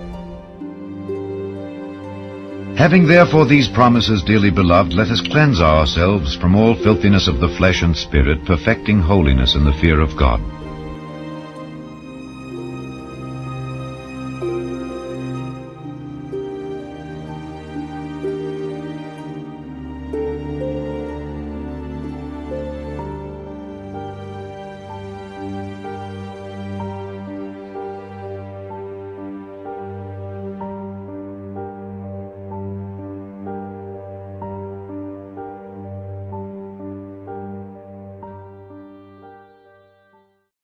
Having therefore these promises, dearly beloved, let us cleanse ourselves from all filthiness of the flesh and spirit, perfecting holiness in the fear of God.